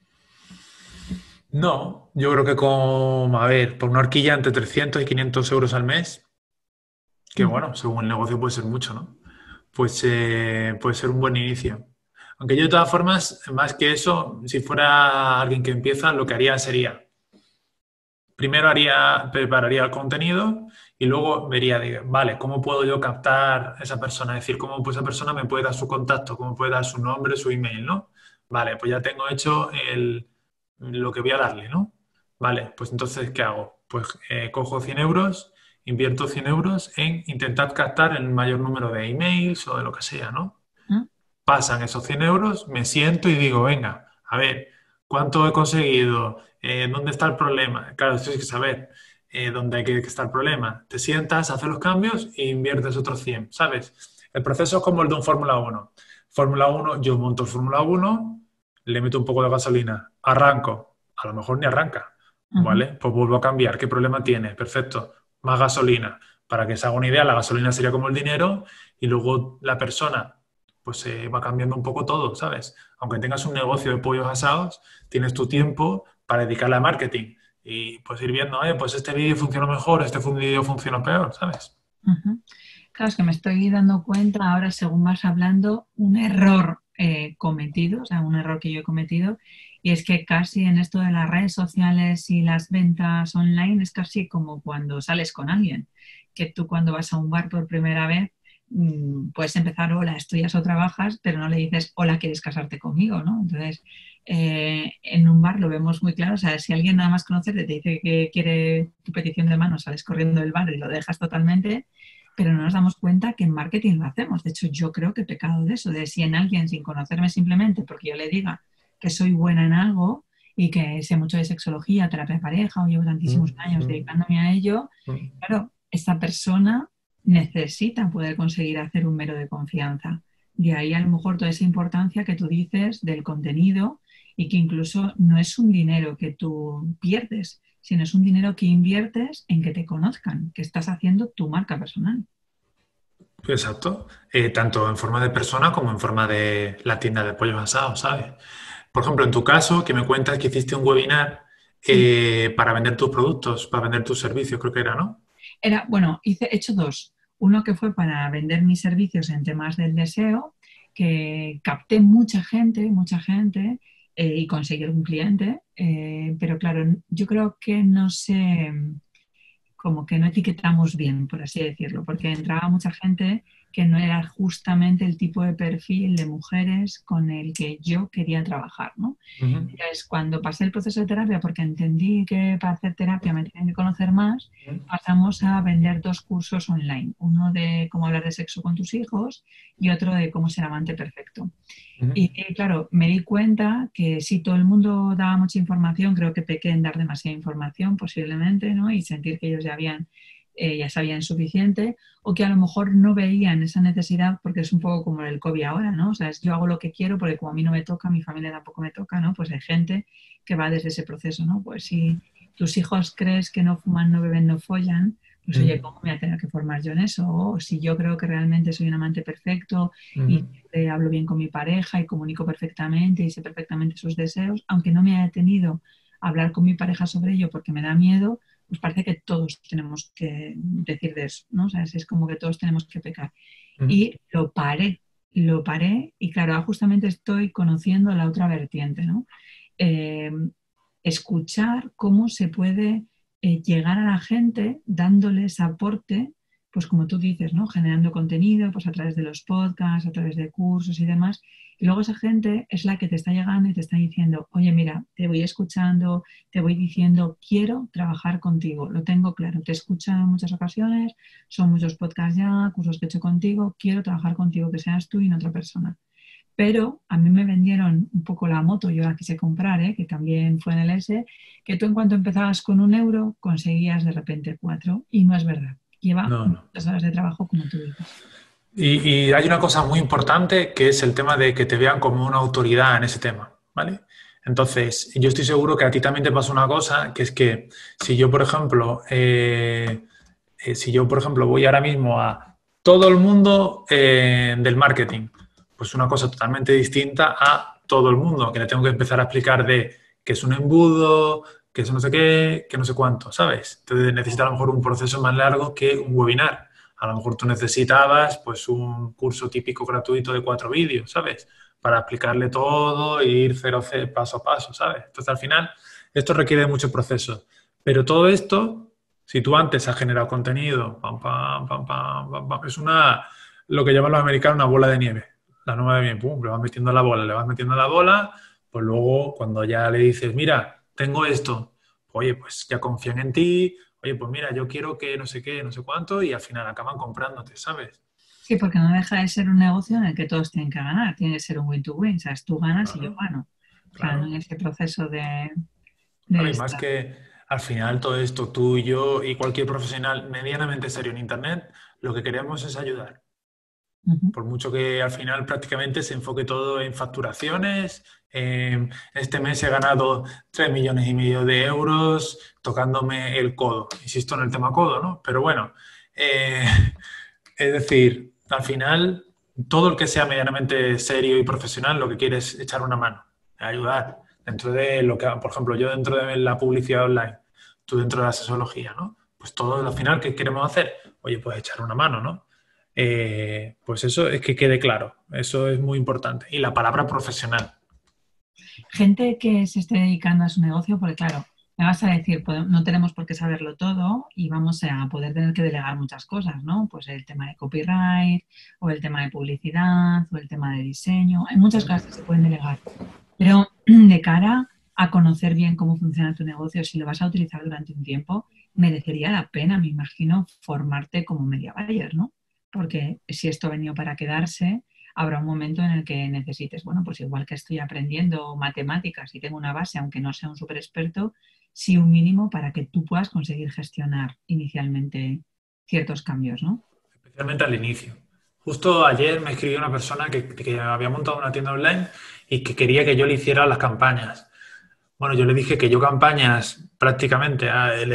No, yo creo que a ver, por una horquilla entre 300 y 500 euros al mes, que Ujú. bueno, según el negocio puede ser mucho, ¿no? Pues puede ser un buen inicio. Aunque yo de todas formas, más que eso, si fuera alguien que empieza, lo que haría sería, primero prepararía el contenido y luego vería, vale, ¿cómo puedo yo captar a esa persona? Es decir, ¿cómo pues, esa persona me puede dar su contacto? ¿Cómo puede dar su nombre, su email, ¿no? Vale, pues ya tengo hecho lo que voy a darle, ¿no? Vale, pues entonces, ¿qué hago? Pues cojo 100 euros, invierto 100 euros en intentar captar el mayor número de emails o de lo que sea, ¿no? ¿Mm? Pasan esos 100 euros, me siento y digo, venga, a ver, ¿cuánto he conseguido? ¿Dónde está el problema? Claro, esto hay que saber. donde hay que está el problema. Te sientas, haces los cambios e inviertes otros 100, ¿sabes? El proceso es como el de un Fórmula 1. Fórmula 1, yo monto el Fórmula 1, le meto un poco de gasolina, arranco, a lo mejor ni arranca, Ujú, ¿vale? Pues vuelvo a cambiar, ¿qué problema tiene? Perfecto, más gasolina. Para que se haga una idea, la gasolina sería como el dinero y luego la persona, pues se va cambiando un poco todo, ¿sabes? Aunque tengas un negocio de pollos asados, tienes tu tiempo para dedicarle a marketing y pues ir viendo, pues este vídeo funciona mejor, este vídeo funciona peor, ¿sabes? ujú. Claro, es que me estoy dando cuenta ahora, según vas hablando, un error cometido, o sea, un error que yo he cometido, y es que casi en esto de las redes sociales y las ventas online es casi como cuando sales con alguien, que tú cuando vas a un bar por primera vez puedes empezar, hola, estudias o trabajas, pero no le dices, hola, ¿quieres casarte conmigo? ¿No? Entonces, en un bar lo vemos muy claro, o sea, si alguien nada más conocerte te dice que quiere tu petición de mano, sales corriendo del bar y lo dejas totalmente, pero no nos damos cuenta que en marketing lo hacemos. De hecho, yo creo que he pecado de eso, de si en alguien sin conocerme simplemente porque yo le diga que soy buena en algo y que sé mucho de sexología, terapia de pareja o llevo tantísimos Mm, años mm, dedicándome a ello, mm. claro, esta persona necesita poder conseguir hacer un mero de confianza. De ahí a lo mejor toda esa importancia que tú dices del contenido y que incluso no es un dinero que tú pierdes, sino es un dinero que inviertes en que te conozcan, que estás haciendo tu marca personal. Exacto. Tanto en forma de persona como en forma de la tienda de pollos asados, ¿sabes? Por ejemplo, en tu caso, que me cuentas que hiciste un webinar Sí, para vender tus productos, para vender tus servicios, creo que era, ¿no? era, bueno, he hecho dos. Uno que fue para vender mis servicios en temas del deseo, que capté mucha gente y conseguir un cliente, pero claro, yo creo que no sé, como que no etiquetamos bien, por así decirlo, porque entraba mucha gente que no era justamente el tipo de perfil de mujeres con el que yo quería trabajar, ¿no? Ujú. Entonces, cuando pasé el proceso de terapia, porque entendí que para hacer terapia me tenía que conocer más, pasamos a vender dos cursos online, uno de cómo hablar de sexo con tus hijos y otro de cómo ser amante perfecto. Ujú. Y claro, me di cuenta que si todo el mundo daba mucha información, creo que pequé en dar demasiada información posiblemente, ¿no? Y sentir que ellos ya sabían suficiente, o que a lo mejor no veían esa necesidad, porque es un poco como el COVID ahora, ¿no? O sea, es yo hago lo que quiero porque como a mí no me toca, a mi familia tampoco me toca, ¿no? Pues hay gente que va desde ese proceso, ¿no? Pues si tus hijos crees que no fuman, no beben, no follan, pues oye, Ujú. ¿cómo me voy a tener que formar yo en eso? O si yo creo que realmente soy un amante perfecto y Ujú. hablo bien con mi pareja y comunico perfectamente y sé perfectamente sus deseos, aunque no me haya detenido a hablar con mi pareja sobre ello porque me da miedo, pues parece que todos tenemos que decir de eso, ¿no? O sea, es como que todos tenemos que pecar. Ujú. Y lo paré y claro, ahora justamente estoy conociendo la otra vertiente, ¿no? Eh, escuchar cómo se puede llegar a la gente dándoles aporte, pues como tú dices, ¿no? Generando contenido, pues a través de los podcasts, a través de cursos y demás. Y luego esa gente es la que te está llegando y te está diciendo, oye, mira, te voy escuchando, te voy diciendo, quiero trabajar contigo, lo tengo claro, te he escuchado en muchas ocasiones, son muchos podcasts ya, cursos que he hecho contigo, quiero trabajar contigo, que seas tú y no otra persona. Pero a mí me vendieron un poco la moto, yo la quise comprar, que también fue en el S, que tú en cuanto empezabas con 1 euro conseguías de repente cuatro, y no es verdad. Lleva No, no. muchas horas de trabajo, como tú dices. Y hay una cosa muy importante que es el tema de que te vean como una autoridad en ese tema, ¿vale? Entonces, yo estoy seguro que a ti también te pasa una cosa, que es que si yo, por ejemplo, voy ahora mismo a todo el mundo del marketing, pues una cosa totalmente distinta a todo el mundo, que le tengo que empezar a explicar de qué es un embudo, qué es no sé qué, qué no sé cuánto, ¿sabes? Entonces necesita a lo mejor un proceso más largo que un webinar. A lo mejor tú necesitabas pues un curso típico gratuito de 4 vídeos, ¿sabes? Para explicarle todo e ir paso a paso, ¿sabes? Entonces al final esto requiere de mucho proceso. Pero todo esto, si tú antes has generado contenido, pam, pam, pam, pam, pam, pam, es lo que llaman los americanos una bola de nieve. La nueva de bien, pum, le vas metiendo la bola, le vas metiendo la bola, pues luego cuando ya le dices, mira, tengo esto, oye, pues ya confían en ti, oye, pues mira, yo quiero que no sé qué, no sé cuánto, y al final acaban comprándote, ¿sabes? Sí, porque no deja de ser un negocio en el que todos tienen que ganar, tiene que ser un win-to-win, o sea, tú ganas y yo Claro, gano. O sea, no claro. en ese proceso de Claro, y más esta. que al final todo esto, tú y yo y cualquier profesional medianamente serio en Internet, lo que queremos es ayudar. Ujú. Por mucho que al final prácticamente se enfoque todo en facturaciones. Este mes he ganado 3,5 millones de euros tocándome el codo. Insisto en el tema codo, ¿no? Pero bueno, eh, es decir, al final todo el que sea medianamente serio y profesional lo que quiere es echar una mano, ayudar. Dentro de lo que, por ejemplo, yo dentro de la publicidad online, tú dentro de la asesología, ¿no? Pues todo al final, ¿qué queremos hacer? Oye, pues echar una mano, ¿no? Pues eso es que quede claro, eso es muy importante. Y la palabra profesional. Gente que se esté dedicando a su negocio, porque claro, me vas a decir, no tenemos por qué saberlo todo y vamos a poder tener que delegar muchas cosas, ¿no? Pues el tema de copyright, o el tema de publicidad, o el tema de diseño. Hay muchas cosas que se pueden delegar. Pero de cara a conocer bien cómo funciona tu negocio, si lo vas a utilizar durante un tiempo, merecería la pena, me imagino, formarte como media buyer, ¿no? Porque si esto ha venido para quedarse, habrá un momento en el que necesites, bueno, pues igual que estoy aprendiendo matemáticas y tengo una base, aunque no sea un súper experto, sí un mínimo para que tú puedas conseguir gestionar inicialmente ciertos cambios, ¿no? Especialmente al inicio. Justo ayer me escribió una persona que había montado una tienda online y que quería que yo le hiciera las campañas. Bueno, yo le dije que yo campañas prácticamente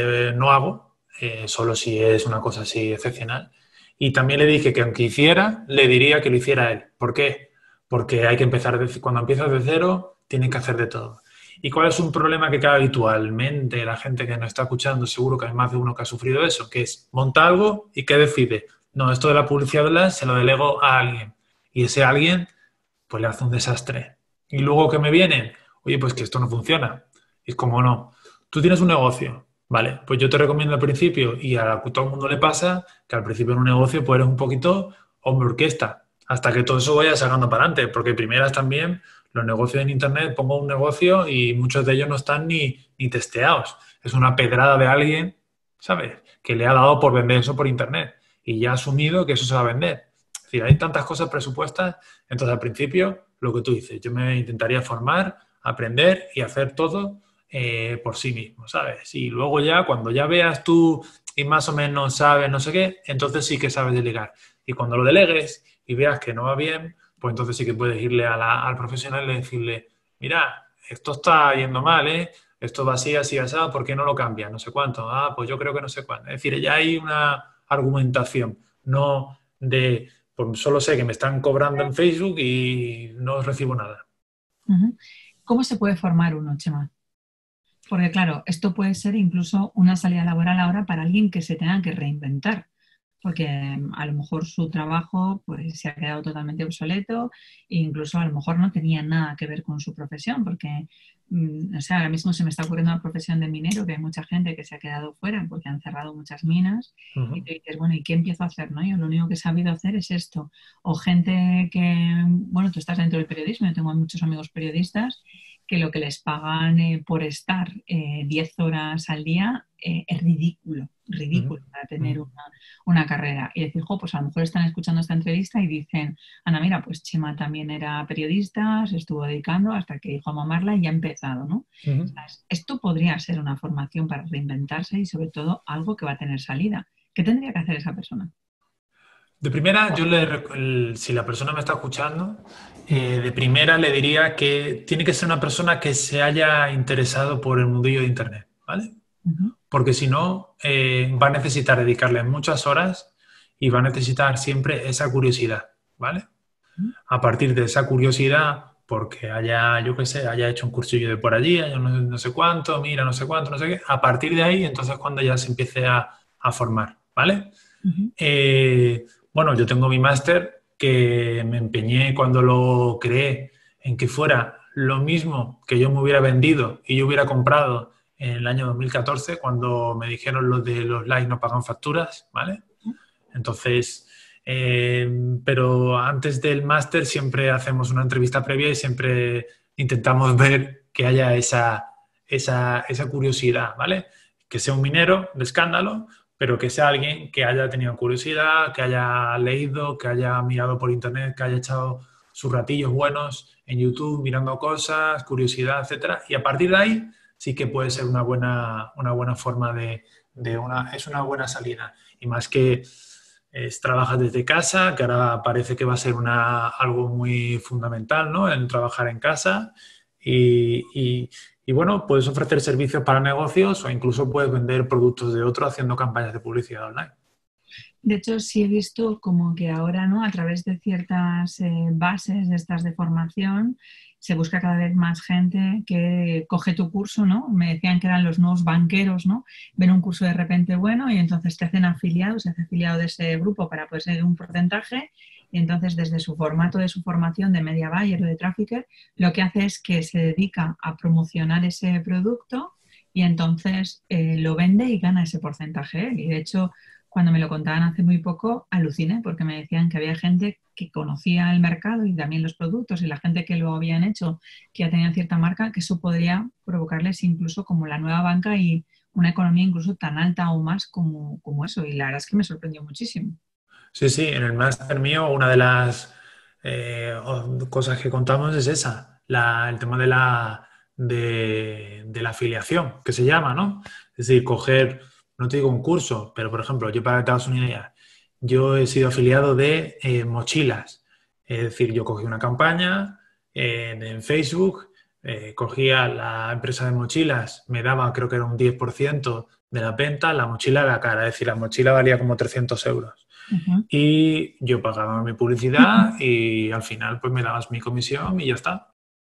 no hago, solo si es una cosa así excepcional. Y también le dije que aunque hiciera, le diría que lo hiciera él. ¿Por qué? Porque hay que empezar, cuando empiezas de cero, tienes que hacer de todo. ¿Y cuál es un problema que cae habitualmente la gente que nos está escuchando? Seguro que hay más de uno que ha sufrido eso, que es monta algo y ¿qué decide? No, esto de la publicidad online se lo delego a alguien. Y ese alguien, pues le hace un desastre. Y luego que me vienen, oye, pues que esto no funciona. Y es como no. Tú tienes un negocio, ¿vale? Pues yo te recomiendo al principio, y a todo el mundo le pasa, que al principio en un negocio pues eres un poquito hombre orquesta, hasta que todo eso vaya sacando para adelante, porque primeras también los negocios en Internet, pongo un negocio y muchos de ellos no están ni testeados. Es una pedrada de alguien, ¿sabes? Que le ha dado por vender eso por Internet y ya ha asumido que eso se va a vender. Es decir, hay tantas cosas presupuestas, entonces al principio, lo que tú dices, yo me intentaría formar, aprender y hacer todo por sí mismo, ¿sabes? Y luego ya, cuando ya veas tú y más o menos sabes no sé qué, entonces sí que sabes delegar. Y cuando lo delegues y veas que no va bien, pues entonces sí que puedes irle al profesional y decirle, mira, esto está yendo mal, ¿eh? Esto va así, así, así, ¿por qué no lo cambias? No sé cuánto. Ah, pues yo creo que no sé cuánto. Es decir, ya hay una argumentación, no de, pues solo sé que me están cobrando en Facebook y no recibo nada. Ujú. ¿Cómo se puede formar uno, Chema? Porque claro, esto puede ser incluso una salida laboral ahora para alguien que se tenga que reinventar, porque a lo mejor su trabajo pues, se ha quedado totalmente obsoleto e incluso a lo mejor no tenía nada que ver con su profesión, porque o sea, ahora mismo se me está ocurriendo la profesión de minero, que hay mucha gente que se ha quedado fuera porque han cerrado muchas minas Uh y -huh. tú dices, bueno, ¿y qué empiezo a hacer? ¿No? Yo lo único que he sabido hacer es esto. O gente que, bueno, tú estás dentro del periodismo, yo tengo muchos amigos periodistas que lo que les pagan por estar 10 horas al día es ridículo, Uh -huh. ridículo para Uh tener -huh. una carrera. Y decir, jo, pues a lo mejor están escuchando esta entrevista y dicen, Ana, mira, pues Chema también era periodista, se estuvo dedicando hasta que dijo a mamarla y ya ha empezado, ¿no? Uh -huh. ¿Sabes? Esto podría ser una formación para reinventarse y sobre todo algo que va a tener salida. ¿Qué tendría que hacer esa persona? De primera, si la persona me está escuchando, de primera le diría que tiene que ser una persona que se haya interesado por el mundillo de Internet, ¿vale? Uh -huh. Porque si no, va a necesitar dedicarle muchas horas y va a necesitar siempre esa curiosidad, ¿vale? A partir de esa curiosidad, porque haya, yo qué sé, haya hecho un cursillo de por allí, haya no sé cuánto, mira, no sé cuánto, no sé qué, a partir de ahí, entonces cuando ya se empiece a formar, ¿vale? Uh -huh. Eh, bueno, yo tengo mi máster que me empeñé cuando lo creé en que fuera lo mismo que yo me hubiera vendido y yo hubiera comprado en el año 2014 cuando me dijeron los de los likes no pagan facturas, ¿vale? Entonces, pero antes del máster siempre hacemos una entrevista previa y siempre intentamos ver que haya esa curiosidad, ¿vale? Que sea un minero de escándalo, pero que sea alguien que haya tenido curiosidad, que haya leído, que haya mirado por internet, que haya echado sus ratillos buenos en YouTube mirando cosas, curiosidad, etcétera. Y a partir de ahí sí que puede ser una buena forma es una buena salida. Y más que trabajas desde casa, que ahora parece que va a ser algo muy fundamental, ¿no? En trabajar en casa y bueno, puedes ofrecer servicios para negocios o incluso puedes vender productos de otros haciendo campañas de publicidad online. De hecho, sí he visto como que ahora, ¿no? A través de ciertas bases de estas de formación, se busca cada vez más gente que coge tu curso, ¿no? Me decían que eran los nuevos banqueros, ¿no? Ven un curso de repente bueno y entonces te hacen afiliado, se hace afiliado de ese grupo para poder ser un porcentaje y entonces desde su formato de su formación de media buyer o de trafficker, lo que hace es que se dedica a promocionar ese producto y entonces lo vende y gana ese porcentaje. Y de hecho, cuando me lo contaban hace muy poco, aluciné porque me decían que había gente que conocía el mercado y también los productos y la gente que lo habían hecho, que ya tenían cierta marca, que eso podría provocarles incluso como la nueva banca y una economía incluso tan alta o más como eso. Y la verdad es que me sorprendió muchísimo. Sí, sí, en el máster mío una de las cosas que contamos es esa, el tema de la afiliación, que se llama, ¿no? Es decir, coger, no te digo un curso, pero por ejemplo, yo para que te hagas una idea, yo he sido afiliado de mochilas. Es decir, yo cogí una campaña en Facebook, cogía la empresa de mochilas, me daba, creo que era un 10% de la venta, la mochila a la cara, es decir, la mochila valía como 300 euros. Ujú. Y yo pagaba mi publicidad y al final pues me dabas mi comisión y ya está.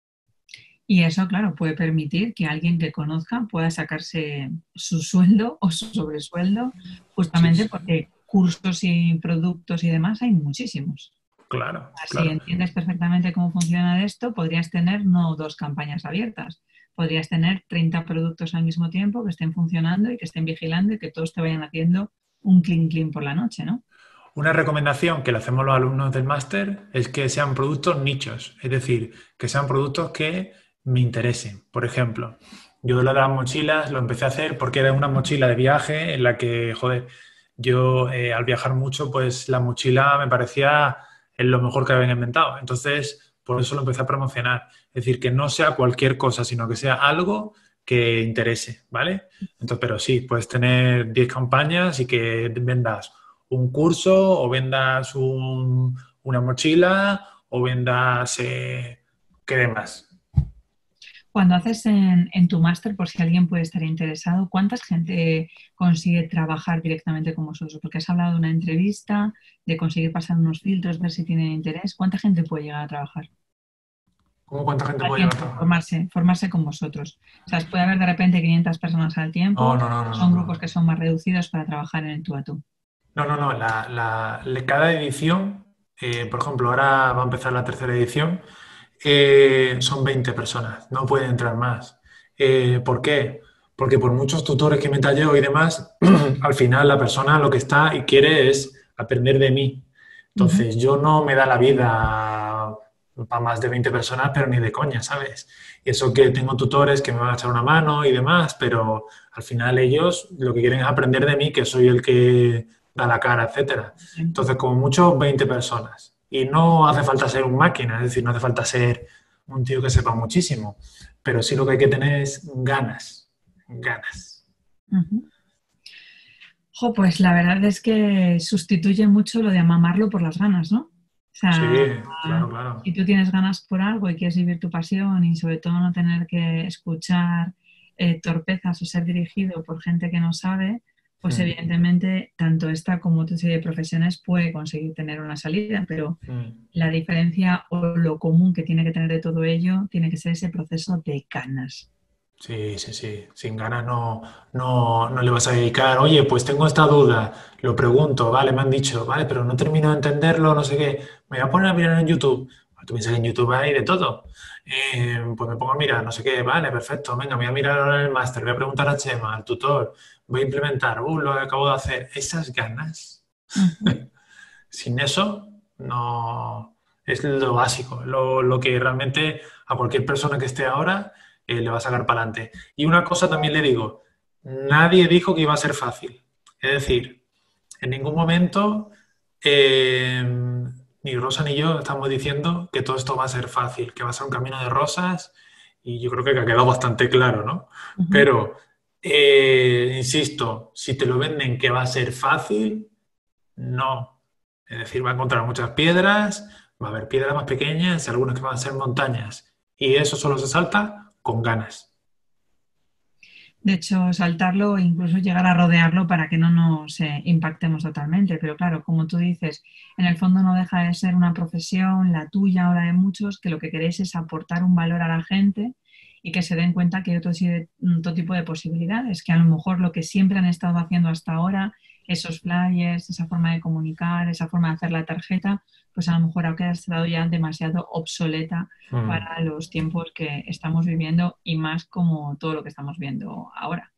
Y eso, claro, puede permitir que alguien que conozca pueda sacarse su sueldo o su sobresueldo, Sí, justamente sí, porque cursos y productos y demás hay muchísimos. claro, Si claro. entiendes perfectamente cómo funciona esto, podrías tener no dos campañas abiertas, podrías tener 30 productos al mismo tiempo que estén funcionando y que estén vigilando y que todos te vayan haciendo un clean clean por la noche, ¿no? Una recomendación que le hacemos a los alumnos del máster es que sean productos nichos, es decir, que sean productos que me interesen. Por ejemplo, yo lo de las mochilas lo empecé a hacer porque era una mochila de viaje en la que, joder, yo al viajar mucho, pues la mochila me parecía lo mejor que habían inventado. Entonces, por eso lo empecé a promocionar. Es decir, que no sea cualquier cosa, sino que sea algo que interese, ¿vale? Entonces, pero sí, puedes tener 10 campañas y que vendas un curso o vendas una mochila o vendas, ¿qué más? Cuando haces en tu máster, por si alguien puede estar interesado, ¿cuánta gente consigue trabajar directamente con vosotros? Porque has hablado de una entrevista, de conseguir pasar unos filtros, ver si tienen interés. ¿Cuánta gente puede llegar a trabajar? ¿Cómo cuánta gente Al puede llegar a tiempo, trabajar? formarse con vosotros. O sea, puede haber de repente 500 personas al No, tiempo, no, no, no, son no, grupos que no. son más reducidos para trabajar en el tú a tú. No, no, no. Cada edición, por ejemplo, ahora va a empezar la tercera edición, son 20 personas, no pueden entrar más. ¿Por qué? Porque por muchos tutores que meta yo y demás, al final la persona lo que está y quiere es aprender de mí. Ujú. Entonces, yo no me da la vida para más de 20 personas, pero ni de coña, ¿sabes? Y eso que tengo tutores que me van a echar una mano y demás, pero al final ellos lo que quieren es aprender de mí, que soy el que da la cara, etcétera. Entonces, como mucho, 20 personas. Y no hace falta ser un máquina, es decir, no hace falta ser un tío que sepa muchísimo, pero sí lo que hay que tener es ganas, ganas. Ujú. Jo, pues la verdad es que sustituye mucho lo de amamarlo por las ganas, ¿no? O Sí, sea, claro, claro. si tú tienes ganas por algo y quieres vivir tu pasión y sobre todo no tener que escuchar torpezas o ser dirigido por gente que no sabe, pues Mm, evidentemente tanto esta como otra serie de profesiones puede conseguir tener una salida, pero mm. la diferencia o lo común que tiene que tener de todo ello tiene que ser ese proceso de ganas. Sí, sí, sí. Sin ganas no le vas a dedicar. Oye, pues tengo esta duda, lo pregunto, vale, me han dicho, vale, pero no termino de entenderlo, no sé qué. Me voy a poner a mirar en YouTube. Tú piensas que en YouTube hay de todo. Pues me pongo a mirar, no sé qué, vale, perfecto. Venga, voy a mirar ahora en el máster, voy a preguntar a Chema, al tutor, voy a implementar, lo que acabo de hacer. Esas ganas, Ujú. sin eso, no es lo básico, lo que realmente a cualquier persona que esté ahora le va a sacar para adelante. Y una cosa también le digo, nadie dijo que iba a ser fácil. Es decir, en ningún momento ni Rosa ni yo estamos diciendo que todo esto va a ser fácil, que va a ser un camino de rosas y yo creo que ha quedado bastante claro, ¿no? Ujú. Pero, insisto, si te lo venden que va a ser fácil, no. Es decir, va a encontrar muchas piedras, va a haber piedras más pequeñas y algunas que van a ser montañas. Y eso solo se salta con ganas. De hecho, saltarlo o incluso llegar a rodearlo para que no nos impactemos totalmente. Pero claro, como tú dices, en el fondo no deja de ser una profesión, la tuya o la de muchos, que lo que queréis es aportar un valor a la gente y que se den cuenta que hay otro tipo de posibilidades, que a lo mejor lo que siempre han estado haciendo hasta ahora, esos flyers, esa forma de comunicar, esa forma de hacer la tarjeta, pues a lo mejor ha quedado ya demasiado obsoleta Mm, para los tiempos que estamos viviendo y más como todo lo que estamos viendo ahora.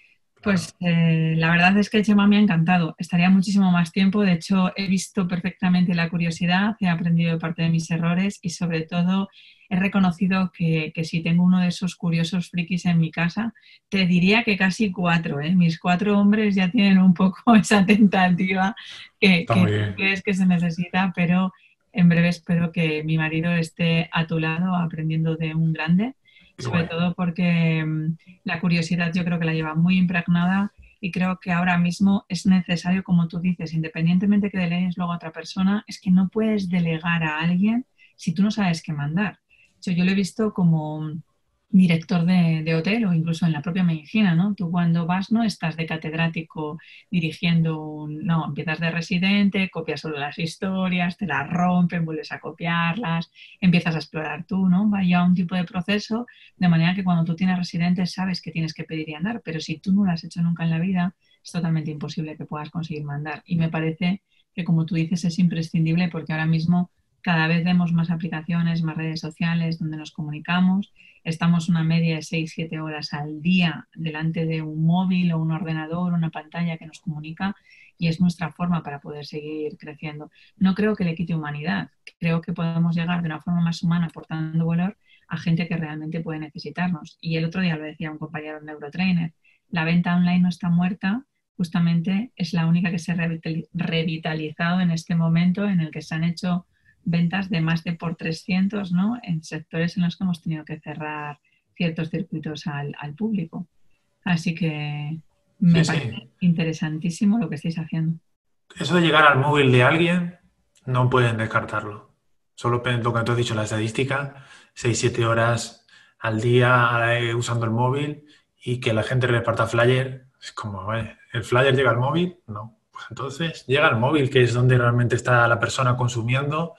Pues claro. la verdad es que Chema me ha encantado. Estaría muchísimo más tiempo. De hecho, he visto perfectamente la curiosidad, he aprendido de parte de mis errores y sobre todo he reconocido que si tengo uno de esos curiosos frikis en mi casa, te diría que casi cuatro, ¿eh? Mis cuatro hombres ya tienen un poco esa tentativa Está que muy tú bien. crees que se necesita, pero en breve espero que mi marido esté a tu lado aprendiendo de un grande, Qué sobre guay. todo porque la curiosidad yo creo que la lleva muy impregnada y creo que ahora mismo es necesario, como tú dices, independientemente que delegues luego a otra persona, es que no puedes delegar a alguien si tú no sabes qué mandar. De hecho, yo lo he visto como director de hotel o incluso en la propia medicina, ¿no? Tú cuando vas no estás de catedrático dirigiendo no, empiezas de residente, copias solo las historias, te las rompen, vuelves a copiarlas, empiezas a explorar tú, ¿no? Vaya un tipo de proceso de manera que cuando tú tienes residentes sabes que tienes que pedir y andar, pero si tú no lo has hecho nunca en la vida, es totalmente imposible que puedas conseguir mandar. Y me parece que, como tú dices, es imprescindible porque ahora mismo cada vez vemos más aplicaciones, más redes sociales donde nos comunicamos. Estamos una media de 6 7 horas al día delante de un móvil o un ordenador, una pantalla que nos comunica y es nuestra forma para poder seguir creciendo. No creo que le quite humanidad, creo que podemos llegar de una forma más humana aportando valor a gente que realmente puede necesitarnos. Y el otro día lo decía un compañero neurotrainer, la venta online no está muerta, justamente es la única que se ha revitalizado en este momento en el que se han hecho ventas de más de por 300, ¿no? En sectores en los que hemos tenido que cerrar ciertos circuitos al público. Así que me Sí, parece sí. interesantísimo lo que estáis haciendo. Eso de llegar al móvil de alguien, no pueden descartarlo. Solo lo que tú has dicho, la estadística, 6 7 horas al día usando el móvil y que la gente reparta flyer. Es como, ¿el flyer llega al móvil? No. Pues entonces llega al móvil, que es donde realmente está la persona consumiendo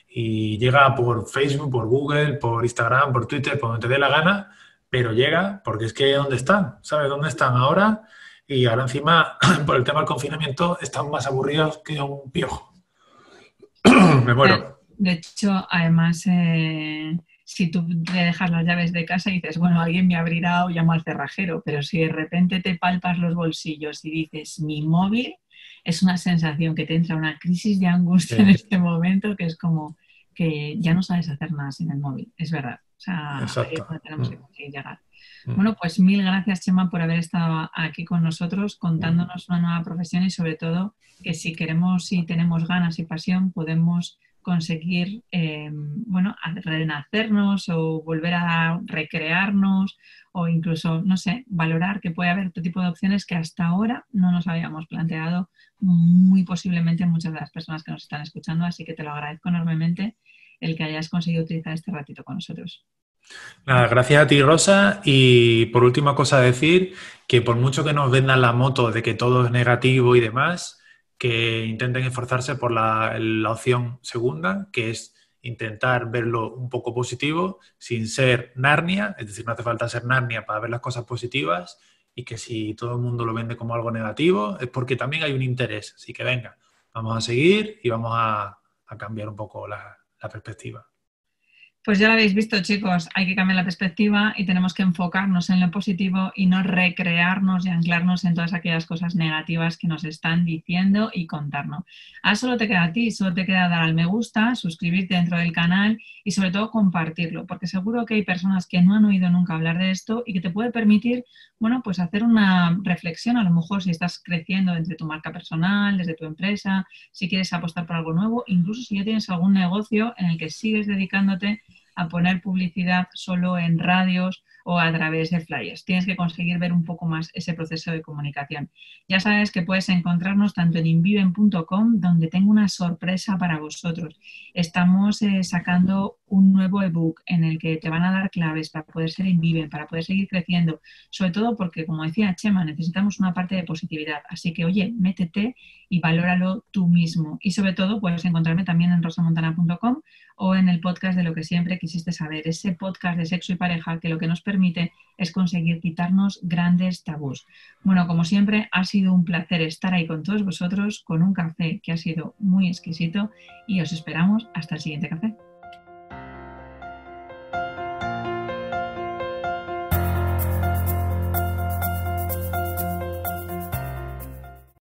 y llega por Facebook, por Google, por Instagram, por Twitter, por donde te dé la gana, pero llega porque es que ¿dónde están? ¿Sabes dónde están ahora? Y ahora encima, por el tema del confinamiento, están más aburridos que un piojo. Me muero. De hecho, además, si tú le dejas las llaves de casa y dices, bueno, alguien me abrirá o llamo al cerrajero, pero si de repente te palpas los bolsillos y dices, mi móvil, es una sensación que te entra una crisis de angustia en Sí, este momento que es como que ya no sabes hacer nada sin el móvil, es verdad. O sea, ahí es exacto. donde tenemos que Mm, conseguir llegar. mm. Bueno, pues mil gracias, Chema, por haber estado aquí con nosotros contándonos una nueva profesión y sobre todo que si queremos, si tenemos ganas y pasión, podemos conseguir, bueno, renacernos o volver a recrearnos o incluso, no sé, valorar que puede haber otro tipo de opciones que hasta ahora no nos habíamos planteado muy posiblemente muchas de las personas que nos están escuchando. Así que te lo agradezco enormemente el que hayas conseguido utilizar este ratito con nosotros. Nada, gracias a ti, Rosa. Y por última cosa decir que por mucho que nos vendan la moto de que todo es negativo y demás, que intenten esforzarse por la opción segunda, que es intentar verlo un poco positivo, sin ser Narnia, es decir, no hace falta ser Narnia para ver las cosas positivas, y que si todo el mundo lo vende como algo negativo, es porque también hay un interés. Así que venga, vamos a seguir y vamos a cambiar un poco la perspectiva. Pues ya lo habéis visto, chicos, hay que cambiar la perspectiva y tenemos que enfocarnos en lo positivo y no recrearnos y anclarnos en todas aquellas cosas negativas que nos están diciendo y contarnos. Ahora solo te queda a ti, solo te queda dar al me gusta, suscribirte dentro del canal y sobre todo compartirlo, porque seguro que hay personas que no han oído nunca hablar de esto y que te puede permitir, bueno, pues hacer una reflexión, a lo mejor si estás creciendo desde tu marca personal, desde tu empresa, si quieres apostar por algo nuevo, incluso si ya tienes algún negocio en el que sigues dedicándote a poner publicidad solo en radios o a través de flyers. Tienes que conseguir ver un poco más ese proceso de comunicación. Ya sabes que puedes encontrarnos tanto en inviven.com, donde tengo una sorpresa para vosotros. Estamos sacando un nuevo ebook en el que te van a dar claves para poder ser Inviven, para poder seguir creciendo, sobre todo porque, como decía Chema, necesitamos una parte de positividad. Así que, oye, métete y valóralo tú mismo. Y sobre todo puedes encontrarme también en rosamontana.com o en el podcast de Lo que siempre quisiste saber, ese podcast de sexo y pareja que lo que nos permite es conseguir quitarnos grandes tabús. Bueno, como siempre, ha sido un placer estar ahí con todos vosotros con un café que ha sido muy exquisito y os esperamos hasta el siguiente café.